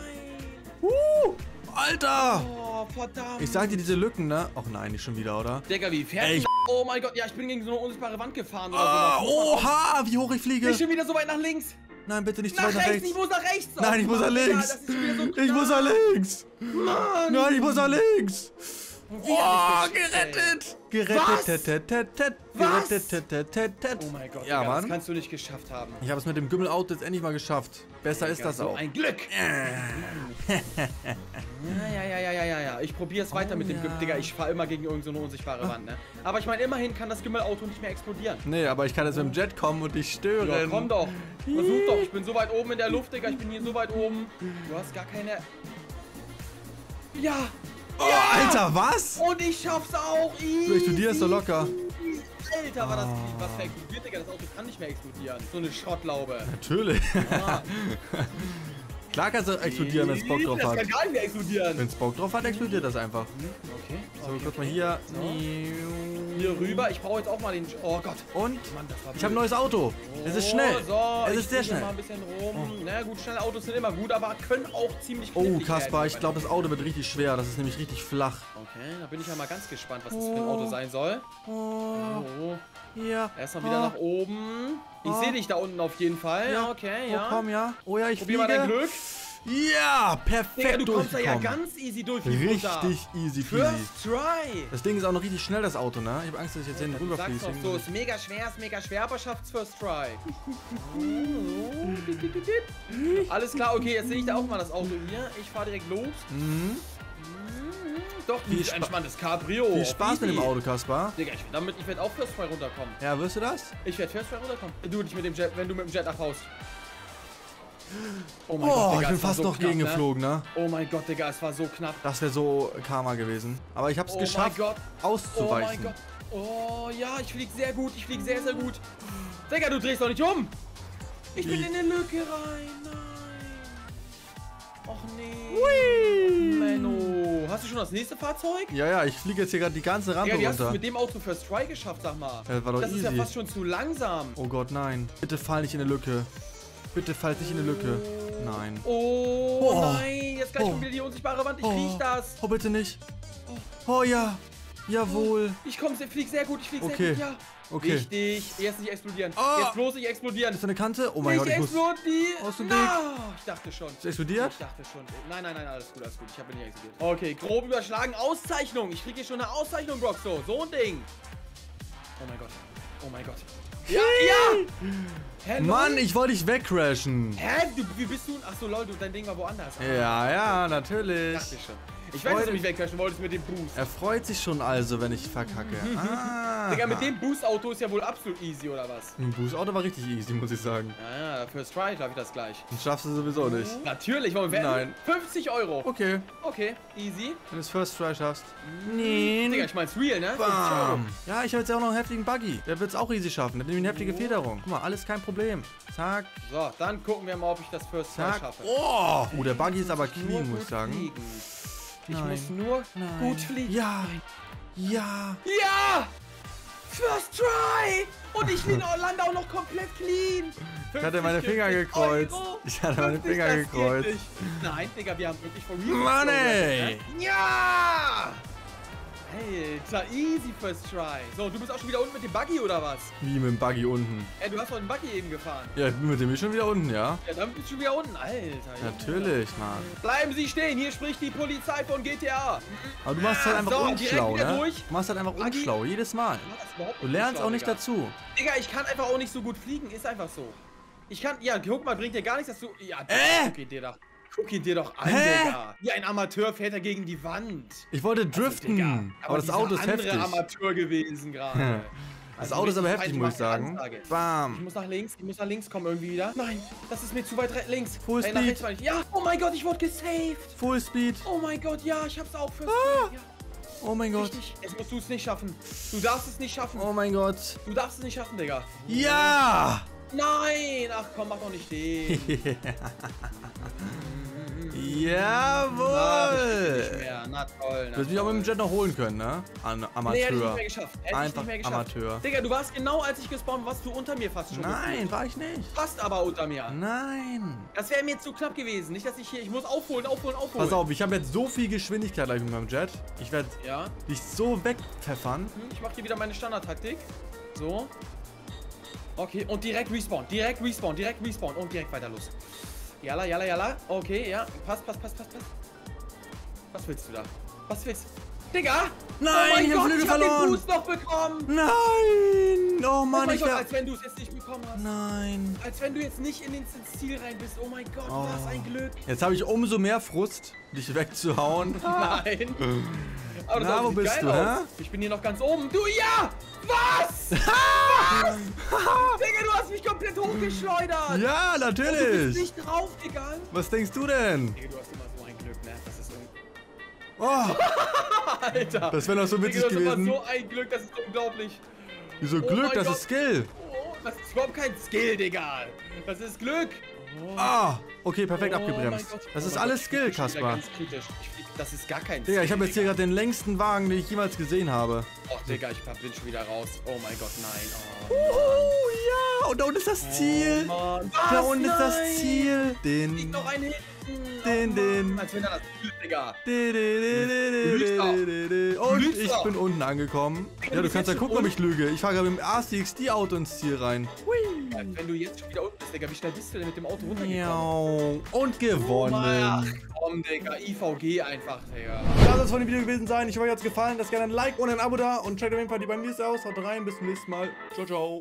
Alter! Oh, verdammt. Ich sag dir diese Lücken, ne? Ach nein, nicht schon wieder, oder? Digga, wie fährt Ey, denn- Oh mein Gott, ja, ich bin gegen so eine unsichtbare Wand gefahren oder Ah, sowas. oha, wie hoch ich fliege. Ich bin wieder so weit nach links. Nein, bitte nicht zu Nach weit nach rechts, rechts. ich muss nach rechts. Nein, ich muss nach Mann, Digga, links. das ist schon wieder so Ich muss nach knapp. links. Mann. Nein, ich muss nach links. Wie hab ich das gerettet. Was? Gerettet. Was? Gerettet. Oh mein Gott, Ja, Digga, das Mann. kannst du nicht geschafft haben. Ich habe es mit dem Gümmelauto jetzt endlich mal geschafft. Besser ist Digga, das so auch. ein Glück. Ja. Ich probiere es weiter mit dem Glück. Digga, ich fahre immer gegen irgendeine so eine unsichtbare Wand, ne? Aber ich meine, immerhin kann das Gümmelauto nicht mehr explodieren. Nee, aber ich kann jetzt mit dem Jet kommen und dich stören. Ja, komm doch. Versuch doch. Ich bin so weit oben in der Luft, Digga. Ich bin hier so weit oben. Du hast gar keine... Ja. Oh, Alter, was? Und ich schaff's auch. Easy. Du explodierst doch locker. Alter, war das was für explodiert, Digga. Das Auto kann nicht mehr explodieren. So eine Schrottlaube. Natürlich. Ah. Klar kannst du explodieren, wenn es Bock drauf Das hat. kann gar nicht mehr explodieren. Wenn es Bock drauf hat, explodiert das einfach. Okay. So, guck mal hier. Hier rüber. Ich brauche jetzt auch mal den... Oh Gott. Und? Mann, das war Ich habe ein neues Auto. Es ist schnell. So, Es ich ist sehr spring hier schnell. mal ein bisschen rum. Na gut, schnelle Autos sind immer gut, aber können auch ziemlich Oh, knifflig Kaspar, werden. ich glaube, das Auto wird richtig schwer. Das ist nämlich richtig flach. Okay, da bin ich ja mal ganz gespannt, was das für ein Auto sein soll. Oh, Oh, ja. erstmal wieder nach oben. Ich sehe dich da unten auf jeden Fall. Ja. Okay, Oh, ja. komm, ja. Oh ja, ich Probier mal dein fliege. Glück. Ja, Digga, perfekt du kommst da ja durchgekommen. ganz easy durch. wie runter. Richtig easy peasy. First try. Das Ding ist auch noch richtig schnell, das Auto, ne? Ich habe Angst, dass ich jetzt hier Du rüberfliege. sagst doch so, ist mega schwer, aber schafft's First Try. Alles klar, okay, jetzt sehe ich da auch mal das Auto hier. Ich fahre direkt los. Mhm. Doch, Viel ein Spa- entspanntes Cabrio. Viel Spaß mit dem Easy. Auto, Kaspar. Digga, ich werde auch First Try runterkommen. Ja, wirst du das? Ich werde First Try runterkommen. Du nicht mit dem Jet, wenn du mit dem Jet abhaust. Oh Oh, ich bin es war fast so noch knapp, gegengeflogen, ne? Oh mein Gott, Digga, es war so knapp. Das wäre so Karma gewesen. Aber ich habe es Oh geschafft, mein Gott. Oh auszuweichen. mein Gott. Oh ja, ich flieg sehr gut. Ich flieg sehr, sehr gut. Digga, du drehst doch nicht um. Ich bin Wie? in eine Lücke rein. Nein. Och nee. Menno. Hast du schon das nächste Fahrzeug? Ja, ja, ich fliege jetzt hier gerade die ganze Rampe Ja, wie hast du es runter. mit dem Auto First Try geschafft, sag mal? Ja, war doch das ist ja easy. fast schon zu langsam. Oh Gott, nein. Bitte fall nicht in eine Lücke. Bitte fall nicht in eine Lücke. Nein. Oh, Oh. nein. Jetzt gleich Oh. kommt wieder die unsichtbare Wand. Ich riech das. Oh, bitte nicht. Oh ja. Jawohl. Ich flieg sehr gut. Ich flieg Okay. sehr gut, ja. Okay. Richtig. Jetzt nicht explodieren. Oh. Jetzt bloß nicht explodieren. Ist da eine Kante? Oh mein Gott, ich muss... explodieren. Aus dem No. Weg. Ich dachte schon. Ist explodiert? Ich dachte schon. Nein, alles gut, alles gut. Ich habe nicht explodiert. Okay, grob überschlagen. Auszeichnung. Ich kriege hier schon eine Auszeichnung, Broxo. So ein Ding. Oh mein Gott. Oh mein Gott. Ja, ja! Hä, Mann, lol? ich wollte dich wegcrashen. Hä? Wie bist du? Achso, lol, dein Ding war woanders. Ja, ja, natürlich. Dachte ich schon. Ich weiß, dass du mich wegcrashen wolltest mit dem Boost. Er freut sich schon also, wenn ich verkacke. Ah. Digga, mit dem Boost-Auto ist ja wohl absolut easy, oder was? Ein Boost-Auto war richtig easy, muss ich sagen. Ja, First Try darf ich das gleich. Das schaffst du sowieso nicht. Natürlich, wollen wir wetten? Nein. 50 Euro. Okay, Okay, easy. wenn du es First Try schaffst. Nee. Digga, ich mein's real, ne? 50 Euro. Bam. Ja, ich habe jetzt ja auch noch einen heftigen Buggy. Der wird es auch easy schaffen. Der hat nämlich eine heftige Federung. Guck mal, alles kein Problem. Zack, So, dann gucken wir mal, ob ich das First Try zack. schaffe. Oh, der Buggy ist aber Nur clean, muss gut ich sagen. fliegen. Ich Nein. muss nur Nein. gut fliegen. Ja. Ja. Ja! First Try! Und ich lande auch noch komplett clean. Ich hatte meine Finger gekreuzt. Ich hatte meine Finger gekreuzt. Nein, Digga, wir haben wirklich von Mann, ey. Ja! Alter, easy First Try. So, du bist auch schon wieder unten mit dem Buggy, oder was? Wie mit dem Buggy unten. Ey, du hast doch den Buggy eben gefahren. Ja, mit dem bin ich schon wieder unten, ja? Ja, dann bist du wieder unten. Alter. Junge. Natürlich, Mann. Bleiben Sie stehen, hier spricht die Polizei von GTA. Aber du machst halt einfach So, direkt unschlau, wieder ne? durch. Du machst halt einfach Buggy. unschlau, jedes Mal. Du lernst auch nicht dazu. Digga, ich kann einfach auch nicht so gut fliegen, ist einfach so. Ich kann, ja, guck mal, bringt dir gar nichts, dass du, ja, guck ihn dir doch an, Digga. Wie ein Amateur fährt er gegen die Wand. Ich wollte driften, Digga, aber das Auto ist dieser heftig. andere Amateur gewesen gerade. Das Auto ist aber heftig, muss ich sagen. Ich Bam. muss nach links kommen irgendwie wieder. Nein, das ist mir zu weit links. Full Nach Speed. rechts meine ich. Ja, oh mein Gott, ich wurde gesaved. Full Speed. Oh mein Gott, ja, ich hab's auch für ja, Oh mein Gott. richtig. Jetzt musst du es nicht schaffen. Du darfst es nicht schaffen. Oh mein Gott. Du darfst es nicht schaffen, Digga. Ja. Nein! Ach komm, mach doch nicht den. Jawohl. Nicht mehr. Na toll. Du wirst mich auch mit dem Jet noch holen können, ne? Nee, hätte ich nicht Amateur. mehr geschafft. Hätte ich Einfach nicht mehr geschafft. Amateur. Digga, du warst genau, als ich gespawnt warst du unter mir fast schon. Nein, war ich nicht. Fast aber unter mir. Nein. Das wäre mir zu knapp gewesen. Nicht, dass ich muss aufholen. Pass auf, ich habe jetzt so viel Geschwindigkeit gleich mit meinem Jet. Ich werde Ja. dich so wegpfeffern. Ich mache hier wieder meine Standardtaktik. So. Okay, und direkt respawn. Direkt respawn und direkt weiter los. Jalla, jalla, jalla. Okay, ja. Passt. Was willst du da? Was willst du? Digga! Nein, oh mein ich hab Gott, Flügel ich hab verloren. den Boost noch bekommen! Nein. Oh Mann, Oh mein ich Gott, wär... als wenn du es jetzt nicht bekommen hast. Nein. Als wenn du jetzt nicht ins Ziel rein bist. Oh mein Gott, Oh. was ein Glück. Jetzt habe ich umso mehr Frust, dich wegzuhauen. Nein. Aber das Na, sah wo sieht bist geil du, aus. hä? Ich bin hier noch ganz oben. Du, ja! Was? Was? Digga, du hast mich komplett hochgeschleudert. Ja, Du bist natürlich. nicht draufgegangen. Was denkst du denn? Digga, du hast immer so ein Glück, ne? Das ist Oh, Alter. das wäre doch so witzig Digga, du hast gewesen. immer so ein Glück, das ist unglaublich. Wieso Oh Glück, mein das Gott. ist Skill. Oh, das ist überhaupt kein Skill, Digga. Das ist Glück. Ah, okay, perfekt Oh mein abgebremst. Gott. Das Oh ist mein alles Gott, Skill, ich bin wieder Kaspar. ganz kritisch. Das ist gar kein Digga, ich habe jetzt hier Digga. gerade den längsten Wagen, den ich jemals gesehen habe. Oh, Digga, ich bin schon wieder raus. Oh mein Gott, nein. Oh, Ja, und da unten ist das Ziel. Mann. Da Was? unten ist das Nein. Ziel. Liegt noch ein hinten. Den. Als wenn er das fühlt, Digga. Und lügst ich doch. bin unten angekommen. Ja, du bist kannst ja jetzt gucken, schon ob ich lüge. Ich fahre gerade mit dem RCXD-Auto ins Ziel rein. Als wenn du jetzt schon wieder unten bist, Digga. Wie schnell bist du denn mit dem Auto runtergekommen? Miau. Und Ach, gewonnen. komm, Digga. IVG einfach, Digga. Das soll es von dem Video gewesen sein. Ich hoffe, euch hat es gefallen. Lasst gerne ein Like und ein Abo da. Und checkt auf jeden Fall die beim News aus. Haut rein. Bis zum nächsten Mal. Ciao, ciao.